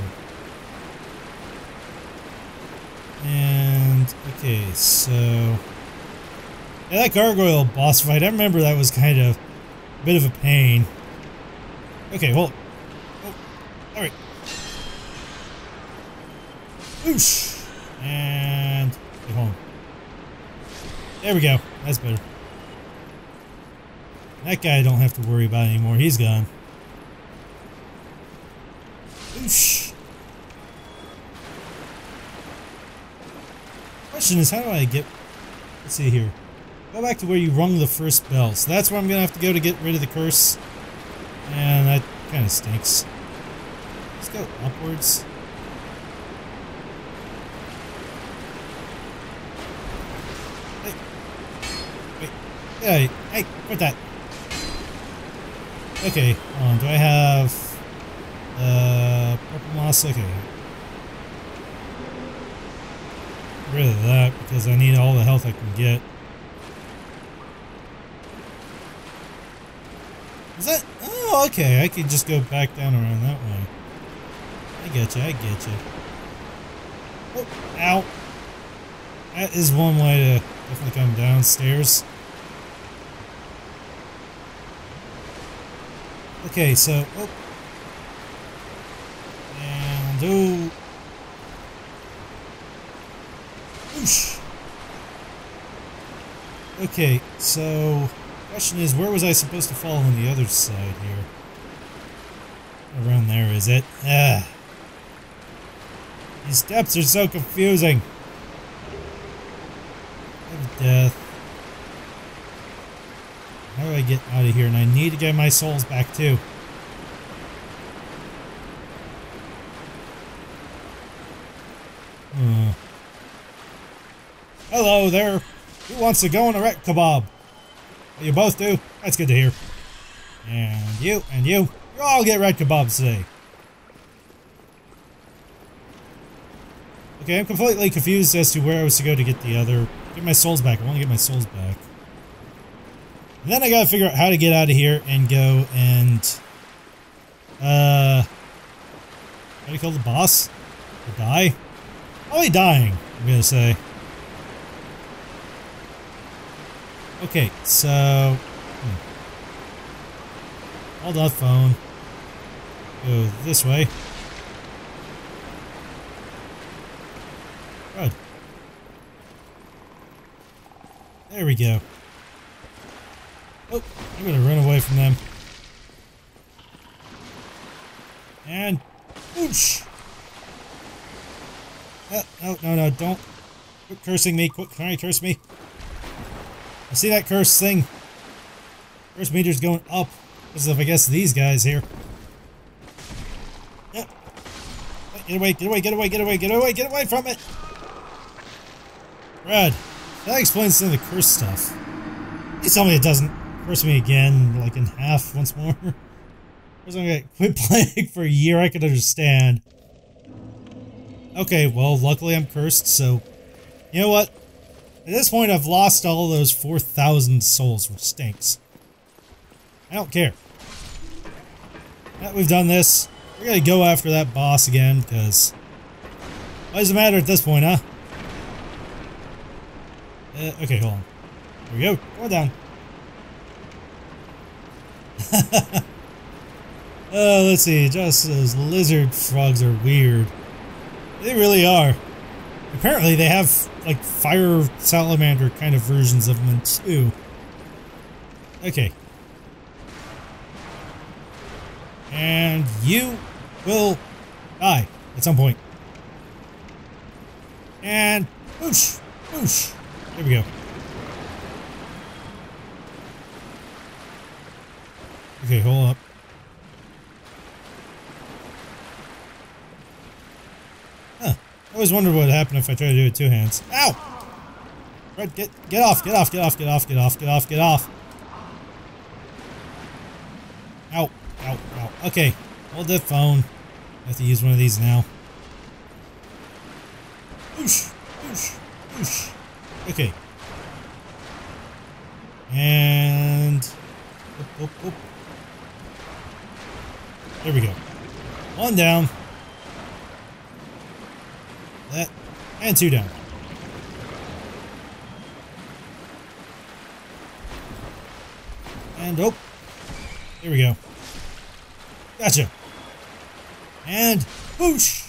A: And okay, so yeah, that gargoyle boss fight, I remember that was kind of a bit of a pain. Okay, well, oh, alright. Whoosh! And get home. There we go. That's better. That guy I don't have to worry about anymore. He's gone. Whoosh! Question is, how do I get... Let's see here. Go back to where you rung the first bell. So that's where I'm going to have to go to get rid of the curse. And that kind of stinks. Let's go upwards. Hey. Wait. Hey, hey, quit that. Okay, hold on. Do I have... Uh, purple moss? Okay. Get rid of that because I need all the health I can get. Is that... Oh, okay. I can just go back down around that way. I get you. I get you. Oh, ow. That is one way to definitely come downstairs. Okay, so... Oh. And... do. Whoosh. Okay, so question is, where was I supposed to fall on the other side here? Around there, is it? Ah. These steps are so confusing. Of death. How do I get out of here? And I need to get my souls back too. Hmm. Hello there. Who wants to go on a wreck kebab? You both do? That's good to hear. And you, and you. You all get red kebabs today. Okay, I'm completely confused as to where I was to go to get the other... Get my souls back. I want to get my souls back. And then I gotta figure out how to get out of here and go and... Uh... How do you call the boss? Or die? Probably dying, I'm gonna say. Okay, so... Hmm. Hold on, phone. Go this way. Good. There we go. Oh, I'm gonna run away from them. And... Whoosh! Oh, no, no, no, don't. Quit cursing me. Quit trying to curse me. I see that curse thing. Curse meter's going up. Because of, I guess, these guys here. Yep. Get away, get away, get away, get away, get away, get away from it! Brad, that explains some of the curse stuff. Please tell me it doesn't curse me again, like in half once more. I was gonna quit playing for a year, I could understand. Okay, well, luckily I'm cursed, so... You know what? At this point, I've lost all those four thousand souls, which stinks. I don't care. Now that we've done this, we're gonna go after that boss again, because... What does it matter at this point, huh? Uh, okay, hold on. Here we go. Going down. Oh, let's see. Just those lizard frogs are weird. They really are. Apparently, they have, like, fire salamander kind of versions of them, too. Okay. And you will die at some point. And whoosh, whoosh. There we go. Okay, hold up. Huh. I always wondered what would happen if I try to do it with two hands. Ow! Right, get get off, get off, get off, get off, get off, get off, get off. Ow, ow, ow. Okay, hold that phone. I have to use one of these now. Whoosh, whoosh, whoosh. Okay. And... Oop, oop, oop. There we go. One down. That. And two down. And, oh. There we go. Gotcha. And, whoosh.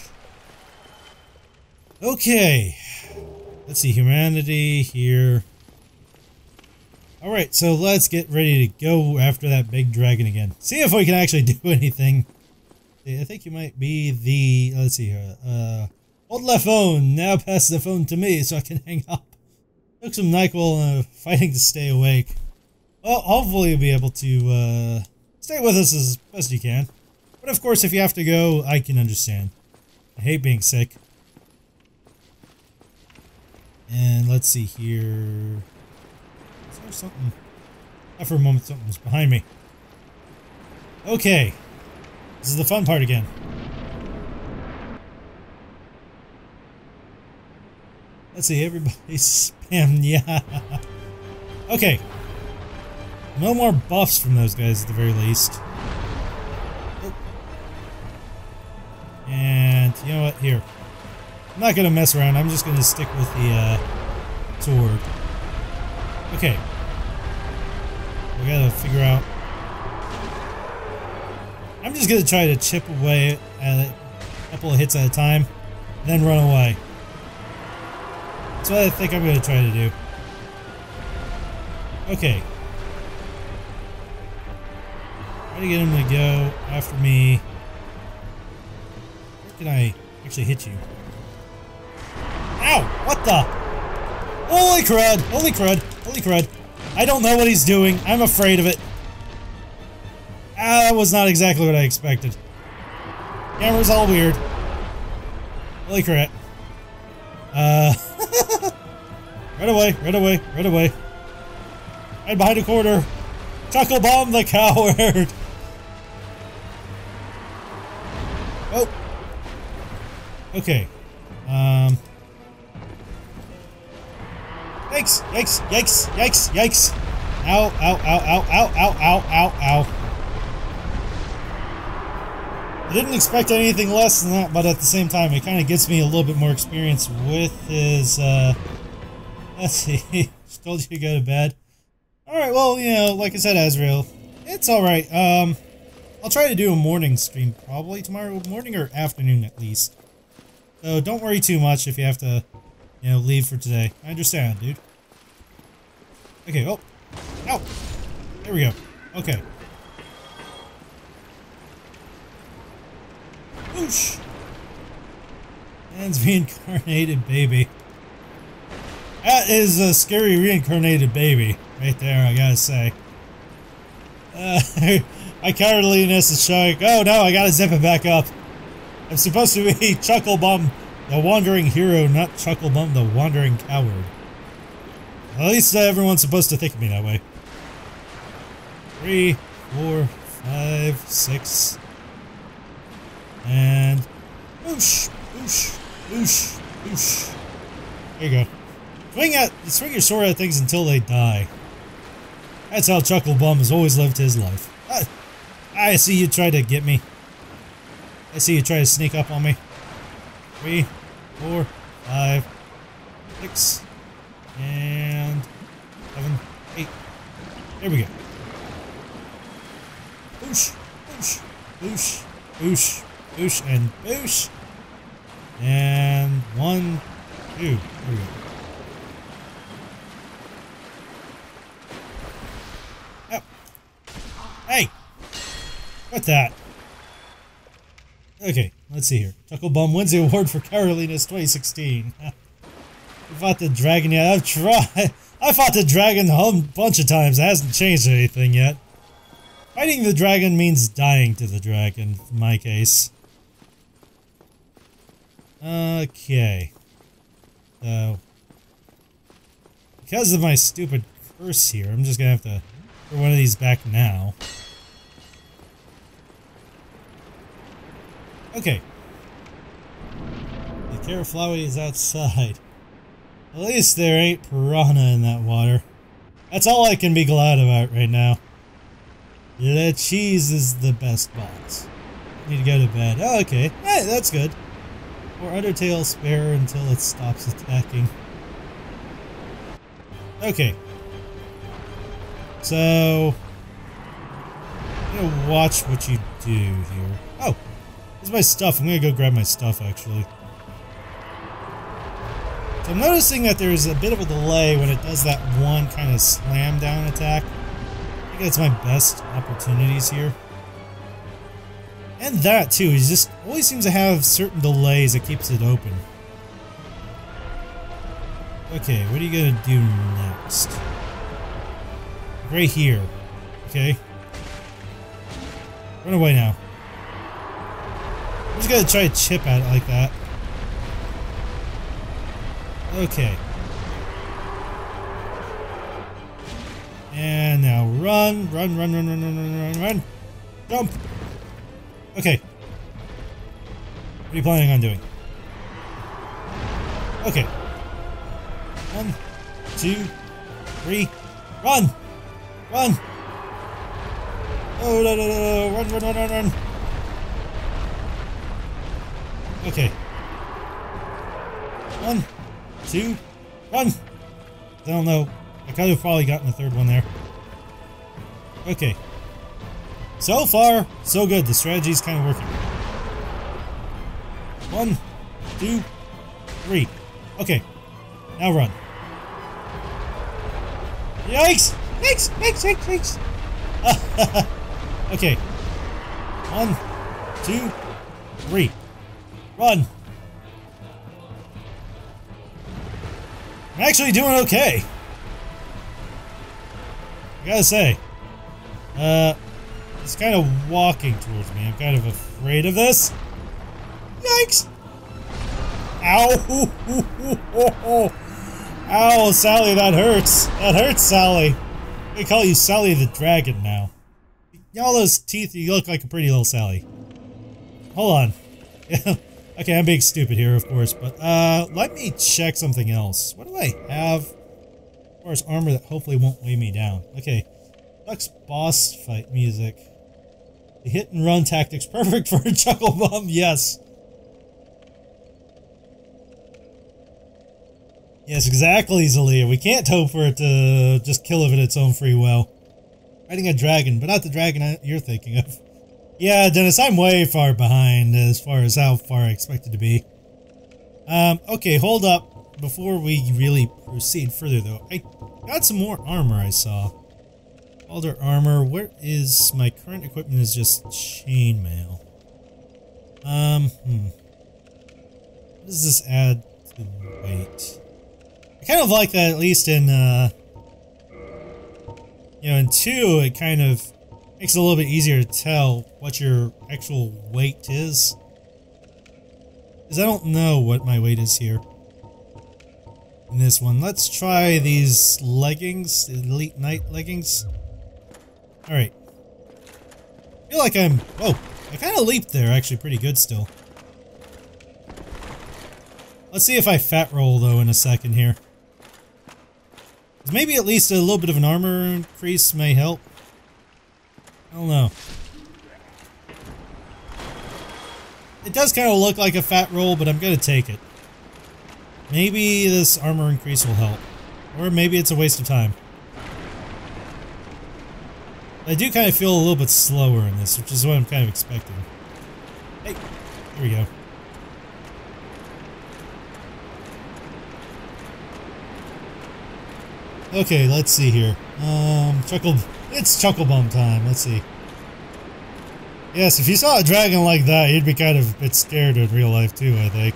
A: Okay. Let's see, humanity here. Alright, so let's get ready to go after that big dragon again. See if we can actually do anything. I think you might be the... Let's see here. Uh, hold left phone. Now pass the phone to me so I can hang up. Took some NyQuil uh, fighting to stay awake. Well, hopefully you'll be able to uh, stay with us as best you can. But of course, if you have to go, I can understand. I hate being sick. And let's see here. Is there something? I for a moment something was behind me. Okay. This is the fun part again. Let's see, everybody's spam. Yeah. Okay. No more buffs from those guys at the very least. Oh. And you know what? Here. I'm not gonna mess around. I'm just gonna stick with the uh, sword. Okay. We gotta figure out. I'm just gonna try to chip away at it a couple of hits at a time, and then run away. That's what I think I'm going to try to do. Okay. Try to get him to go after me. Where can I actually hit you? Ow! What the? Holy crud! Holy crud! Holy crud! I don't know what he's doing. I'm afraid of it. Ah, that was not exactly what I expected. Camera's all weird. Holy crap. Uh... right away, right away, right away. Right behind a corner. Chuckle Bomb the coward! Oh! Okay. Um... Yikes! Yikes! Yikes! Yikes! Yikes! Ow! Ow! Ow! Ow! Ow! Ow! Ow! Ow! Ow! I didn't expect anything less than that, but at the same time, it kind of gets me a little bit more experience with his, uh... Let's see. Just told you to go to bed. Alright, well, you know, like I said, Azrael, it's alright. Um, I'll try to do a morning stream, probably tomorrow morning or afternoon at least. So don't worry too much if you have to, you know, leave for today. I understand, dude. Okay, oh. Ow! There we go. Okay. Whoosh! Man's reincarnated baby. That is a scary reincarnated baby. Right there, I gotta say. Uh, my cowardliness is showing. Oh no, I gotta zip it back up. I'm supposed to be Chuckle Bum, the wandering hero, not Chuckle Bum, the wandering coward. At least uh, everyone's supposed to think of me that way. Three, four, five, six. And whoosh, whoosh, whoosh, whoosh. There you go. Swing at, swing your sword at things until they die. That's how Chuckle Bum has always lived his life. I, I see you try to get me. I see you try to sneak up on me. Three, four, five, six, and seven, eight. There we go. Boosh, boosh, boosh, boosh. Boosh and boosh. And one, two. There we go. Oh. Hey! What's that? Okay, let's see here. Chuckle Bum wins the award for cowardliness twenty sixteen. We fought the dragon yet. I've tried. I fought the dragon a whole bunch of times. It hasn't changed anything yet. Fighting the dragon means dying to the dragon, in my case. Okay. So, because of my stupid curse here, I'm just gonna have to put one of these back now. Okay. The Caraflowy is outside. At least there ain't piranha in that water. That's all I can be glad about right now. The cheese is the best boss. Need to go to bed. Oh, okay. Hey, that's good. Or Undertale spare until it stops attacking. Okay. So, I'm gonna watch what you do here. Oh, here's my stuff. I'm gonna go grab my stuff actually. So I'm noticing that there's a bit of a delay when it does that one kind of slam down attack. I think that's my best opportunities here. And that too, he just always seems to have certain delays that keeps it open. Okay, what are you gonna do next? Right here. Okay. Run away now. I'm just gonna try to chip at it like that. Okay. And now run, run, run, run, run, run, run, run, run. Jump! Okay. What are you planning on doing? Okay. One, two, three, run! Run! Oh, no, no, no, no, run, run, run, run, run! Okay. One, two, run! I don't know. I could have probably gotten the third one there. Okay. So far, so good. The strategy's kind of working. One, two, three. Okay. Now run. Yikes! Yikes! Yikes! Yikes! Yikes! Okay. One, two, three. Run! I'm actually doing okay. I gotta say. Uh, it's kind of walking towards me. I'm kind of afraid of this. Yikes! Ow! Ow, Sally, that hurts. That hurts, Sally. They call you Sally the Dragon now. All those teeth, you look like a pretty little Sally. Hold on. Okay, I'm being stupid here, of course, but, uh, let me check something else. What do I have as far as armor that hopefully won't weigh me down? Okay. Duck's boss fight music. The hit and run tactics, perfect for a chuckle bomb, yes. Yes, exactly, Zalia. We can't hope for it to just kill of its own free will. Fighting a dragon, but not the dragon you're thinking of. Yeah, Dennis, I'm way far behind as far as how far I expected to be. Um, okay, hold up. Before we really proceed further, though, I got some more armor I saw. Alder armor. Where is my current equipment? Is just chainmail. Um, hmm. What does this add to weight? I kind of like that, at least in, uh... you know, in two, it kind of makes it a little bit easier to tell what your actual weight is. Because I don't know what my weight is here. In this one. Let's try these leggings. Elite Knight leggings. Alright. I feel like I'm... Whoa. I kind of leaped there, actually pretty good still. Let's see if I fat roll, though, in a second here. Maybe at least a little bit of an armor increase may help. I don't know. It does kind of look like a fat roll, but I'm gonna take it. Maybe this armor increase will help. Or maybe it's a waste of time. I do kind of feel a little bit slower in this, which is what I'm kind of expecting. Hey, here we go. Okay, let's see here. Um, Chuckle... It's Chuckle Bomb time, let's see. Yes, if you saw a dragon like that, you'd be kind of a bit scared in real life too, I think.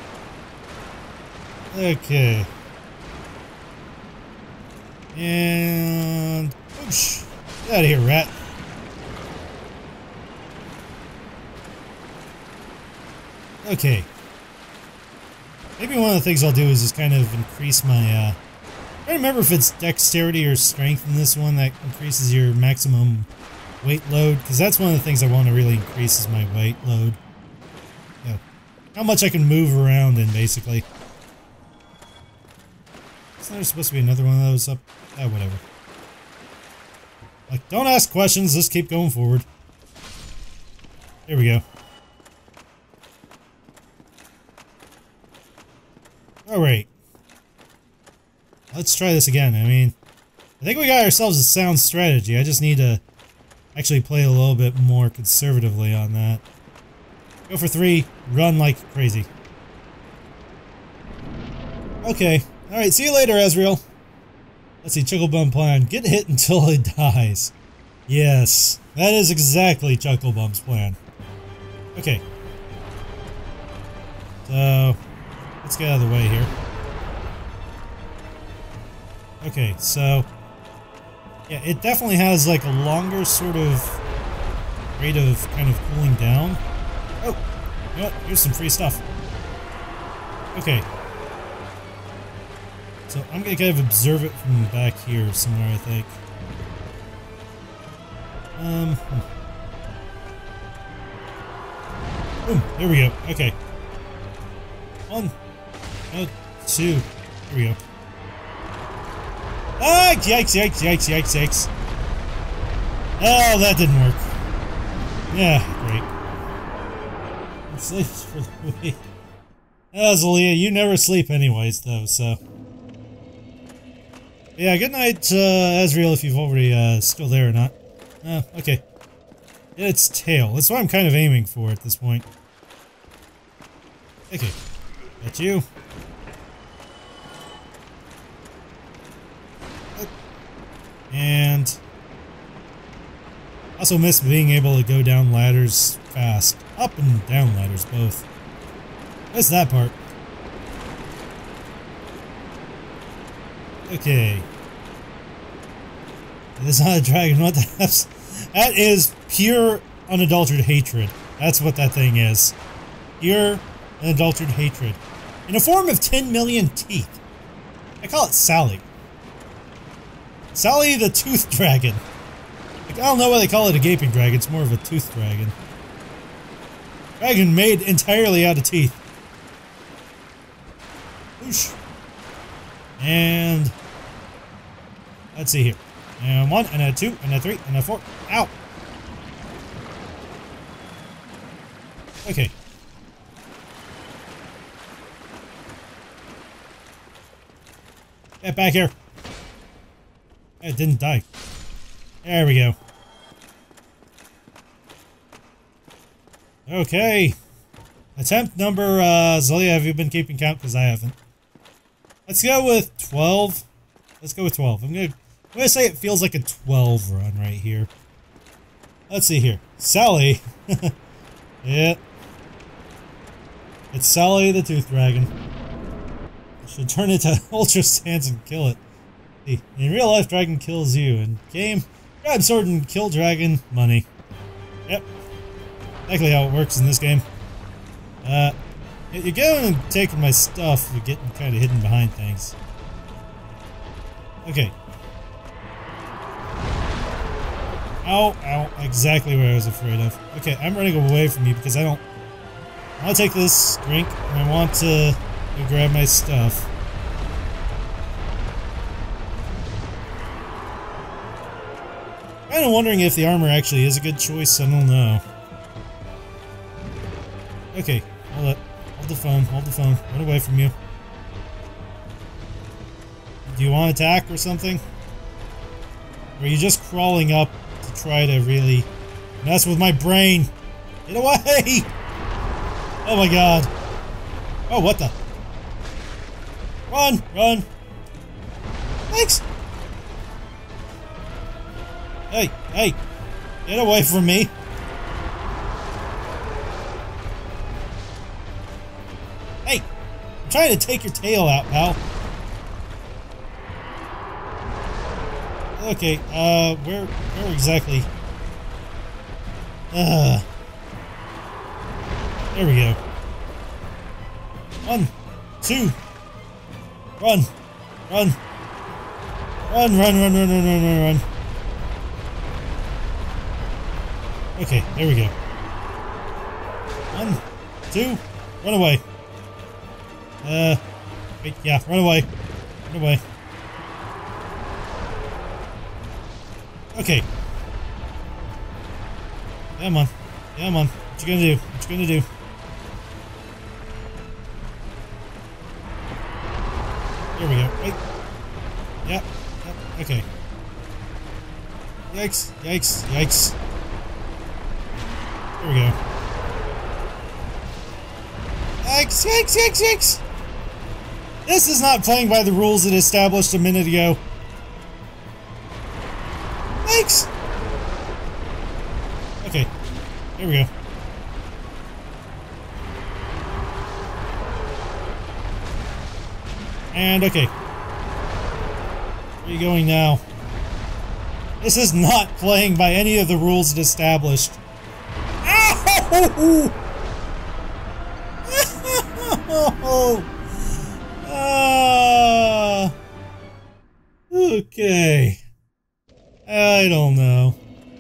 A: Okay. And... Whoosh! Get out of here, rat. Okay. Maybe one of the things I'll do is just kind of increase my, uh... I don't remember if it's dexterity or strength in this one that increases your maximum weight load, because that's one of the things I want to really increase is my weight load. You know, how much I can move around in, basically. Isn't there supposed to be another one of those up? Ah, whatever. Like, don't ask questions, just keep going forward. There we go. Alright. Let's try this again. I mean, I think we got ourselves a sound strategy. I just need to actually play a little bit more conservatively on that. Go for three. Run like crazy. Okay. Alright, see you later, Ezreal. Let's see, Chucklebum plan. Get hit until it dies. Yes. That is exactly Chucklebum's plan. Okay. So, let's get out of the way here. Okay, so... yeah, it definitely has like a longer sort of rate of kind of cooling down. Oh! You know what? Here's some free stuff. Okay. So I'm gonna kind of observe it from back here somewhere, I think. Um... Hmm. Boom! There we go. Okay. One. No, two. Here we go. Ah! Yikes, yikes, yikes, yikes, yikes. Oh, that didn't work. Yeah, great. Sleep for the week. Oh, Zalia, you never sleep anyways, though, so... yeah, good night, uh, Ezreal, if you've already, uh, still there or not. Oh, okay. It's tail. That's what I'm kind of aiming for at this point. Okay. Got you. And also miss being able to go down ladders fast. Up and down ladders, both. Miss that part. Okay. It's not a dragon. What the heck? That is pure unadulterated hatred. That's what that thing is. Pure unadulterated hatred. In a form of ten million teeth. I call it Sally. Sally the Tooth Dragon. Like, I don't know why they call it a gaping dragon. It's more of a tooth dragon. Dragon made entirely out of teeth. Whoosh. And let's see here. And one, and a two, and a three, and a four. Ow! Okay. Get back here. It didn't die. There we go. Okay. Attempt number, uh, Zelia, have you been keeping count? Because I haven't. Let's go with twelve. Let's go with twelve. I'm gonna, I'm gonna say it feels like a twelve run right here. Let's see here. Sally. Yeah. It's Sally the Tooth Dragon. Should turn it to Ultra Stance and kill it. See, in real life, dragon kills you. In game, grab sword and kill dragon, money. Yep. Exactly how it works in this game. Uh, you're going and taking my stuff, you're getting kind of hidden behind things. Okay. Ow, ow, exactly what I was afraid of. Okay, I'm running away from you because I don't... I want to take this drink, and I want to go grab my stuff. I'm kind of wondering if the armor actually is a good choice, I don't know. Okay, hold it. Hold the phone, hold the phone. Run away from you. Do you want to attack or something? Or are you just crawling up to try to really mess with my brain? Get away! Oh my god. Oh, what the? Run! Run! Thanks! Hey, hey! Get away from me! Hey! I'm trying to take your tail out, pal. Okay, uh, where, where exactly? Uh, there we go. One, two, run, run, run, run, run, run, run, run, run, run. Okay, there we go. One, two, run away. Uh, wait, yeah, run away, run away. Okay. Come on. Come on. What you gonna do? What you gonna do? There we go. Wait. Yep. Yep. Okay. Yikes. Yikes. Yikes. There we go. Yikes. Yikes. Yikes. Yikes. This is not playing by the rules it established a minute ago. Thanks! Okay, here we go. And okay. Where are you going now? This is not playing by any of the rules it established. Ow! Ah! Okay. I don't know.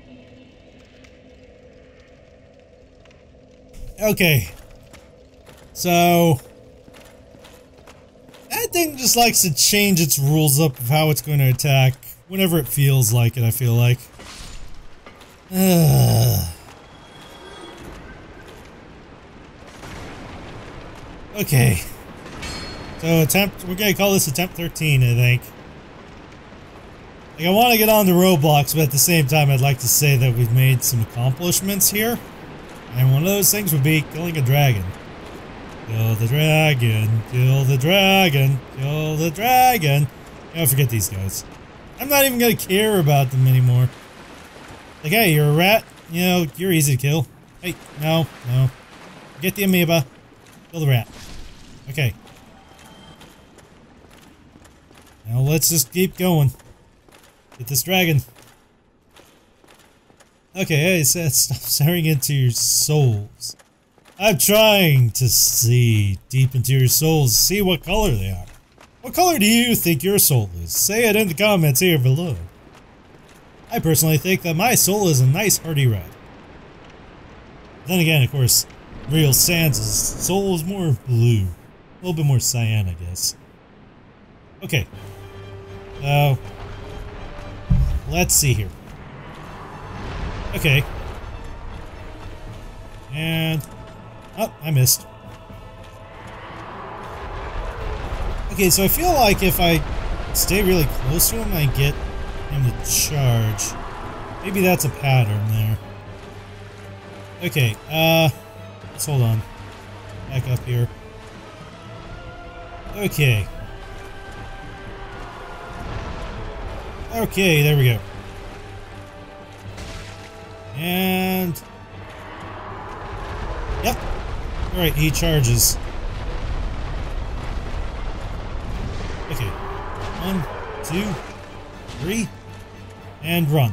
A: Okay. So that thing just likes to change its rules up of how it's going to attack whenever it feels like it, I feel like. Uh. Okay. So attempt, we're gonna call this attempt thirteen, I think. Like, I want to get on to Roblox, but at the same time, I'd like to say that we've made some accomplishments here. And one of those things would be killing a dragon. Kill the dragon. Kill the dragon. Kill the dragon. Oh, forget these guys. I'm not even gonna care about them anymore. Like, hey, you're a rat. You know, you're easy to kill. Hey, no, no. Get the amoeba. Kill the rat. Okay. Now let's just keep going. Get this dragon. Okay, hey, it says stop staring into your souls. I'm trying to see deep into your souls, see what color they are. What color do you think your soul is? Say it in the comments here below. I personally think that my soul is a nice hearty red. Then again, of course, real Sans' soul is more blue. A little bit more cyan, I guess. Okay. So, let's see here. Okay. And... oh, I missed. Okay, so I feel like if I stay really close to him, I get him to charge. Maybe that's a pattern there. Okay, uh... let's hold on. Back up here. Okay. Okay, there we go. And... yep. Alright, he charges. Okay. One, two, three, and run.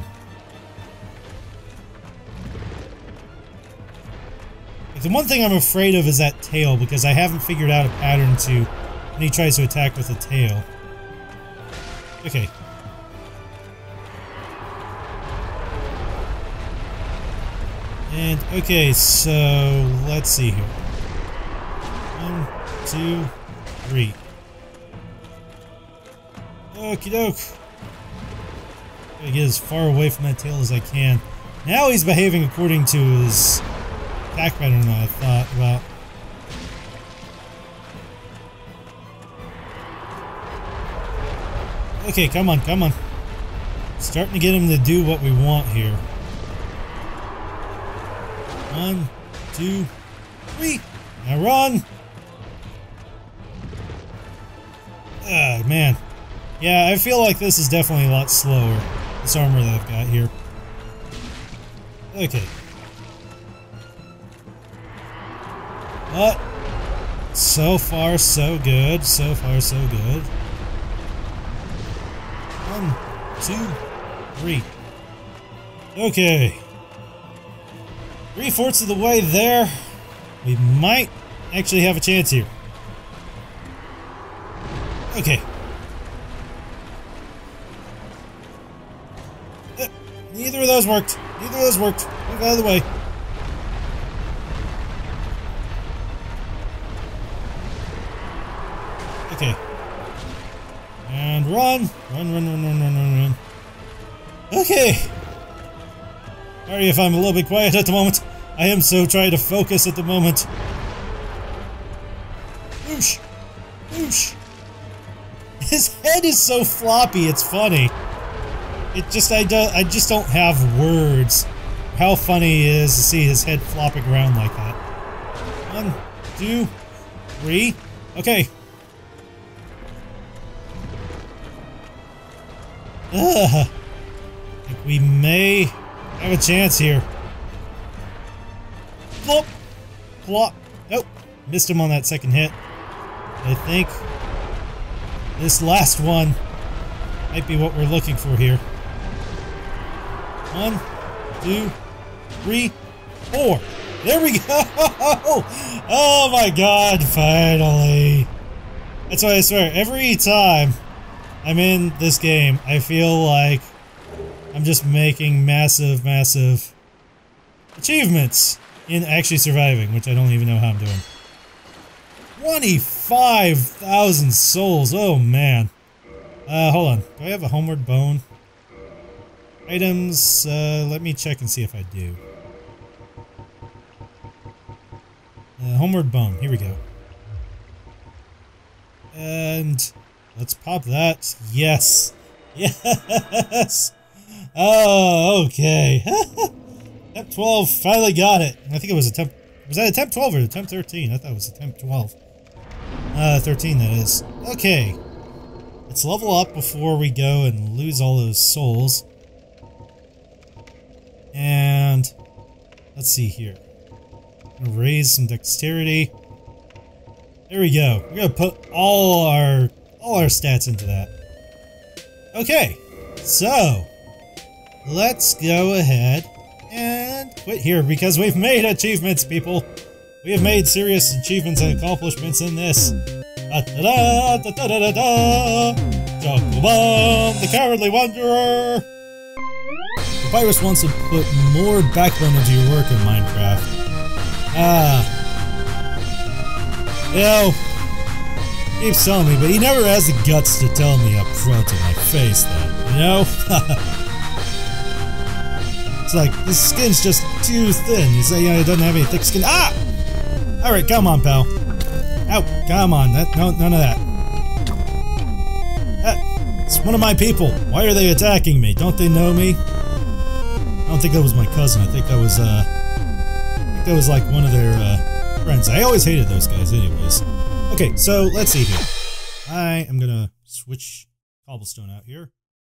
A: The one thing I'm afraid of is that tail, because I haven't figured out a pattern to when he tries to attack with a tail. Okay. And, okay, so, let's see here. One, two, three. Okie doke. Gotta get as far away from that tail as I can. Now he's behaving according to his attack pattern that I thought about. Okay, come on, come on. Starting to get him to do what we want here. One, two, three. Now run! Ah, man. Yeah, I feel like this is definitely a lot slower. This armor that I've got here. Okay. But, so far so good. So far so good. One, two, three. Okay. Three-fourths of the way there. We might actually have a chance here. Okay. Uh, neither of those worked. Neither of those worked. Move out of the way. Okay. And run. Run, run, run, run, run, run, run. Okay. Sorry if I'm a little bit quiet at the moment. I am so trying to focus at the moment. Whoosh! Whoosh! His head is so floppy, it's funny. It just, I, do, I just don't have words how funny it is to see his head flopping around like that. One, two, three. Okay. Ugh. I think we may have a chance here. Plop! Plop! Nope. Missed him on that second hit. I think this last one might be what we're looking for here. One, two, three, four. There we go! Oh my god, finally! That's why I swear, every time I'm in this game, I feel like I'm just making massive, massive achievements in actually surviving, which I don't even know how I'm doing. twenty-five thousand souls, oh man. Uh, hold on. Do I have a homeward bone? Items, uh, let me check and see if I do. Uh, homeward bone, here we go. And let's pop that. Yes! Yes! Oh, okay. Temp twelve, finally got it. I think it was a temp, Was that attempt twelve or attempt thirteen? I thought it was attempt twelve. Uh, thirteen that is. Okay. Let's level up before we go and lose all those souls. And let's see here. I'm gonna raise some dexterity. There we go. We're gonna put all our all our stats into that. Okay, so let's go ahead and quit here because we've made achievements, people. We have made serious achievements and accomplishments in this. Da da da da da da da da. Jocko-Bomb, the Cowardly Wanderer. Papyrus wants to put more backbone into your work in Minecraft. Ah. You know, he keeps telling me, but he never has the guts to tell me up front in my face that, you know? It's like, this skin's just too thin. You say, you know, it doesn't have any thick skin. Ah! Alright, come on, pal. Ow, come on. That, no, none of that. That. It's one of my people. Why are they attacking me? Don't they know me? I don't think that was my cousin. I think that was, uh... I think that was like one of their, uh, friends. I always hated those guys anyways. Okay, so let's see here. I am gonna switch cobblestone out here.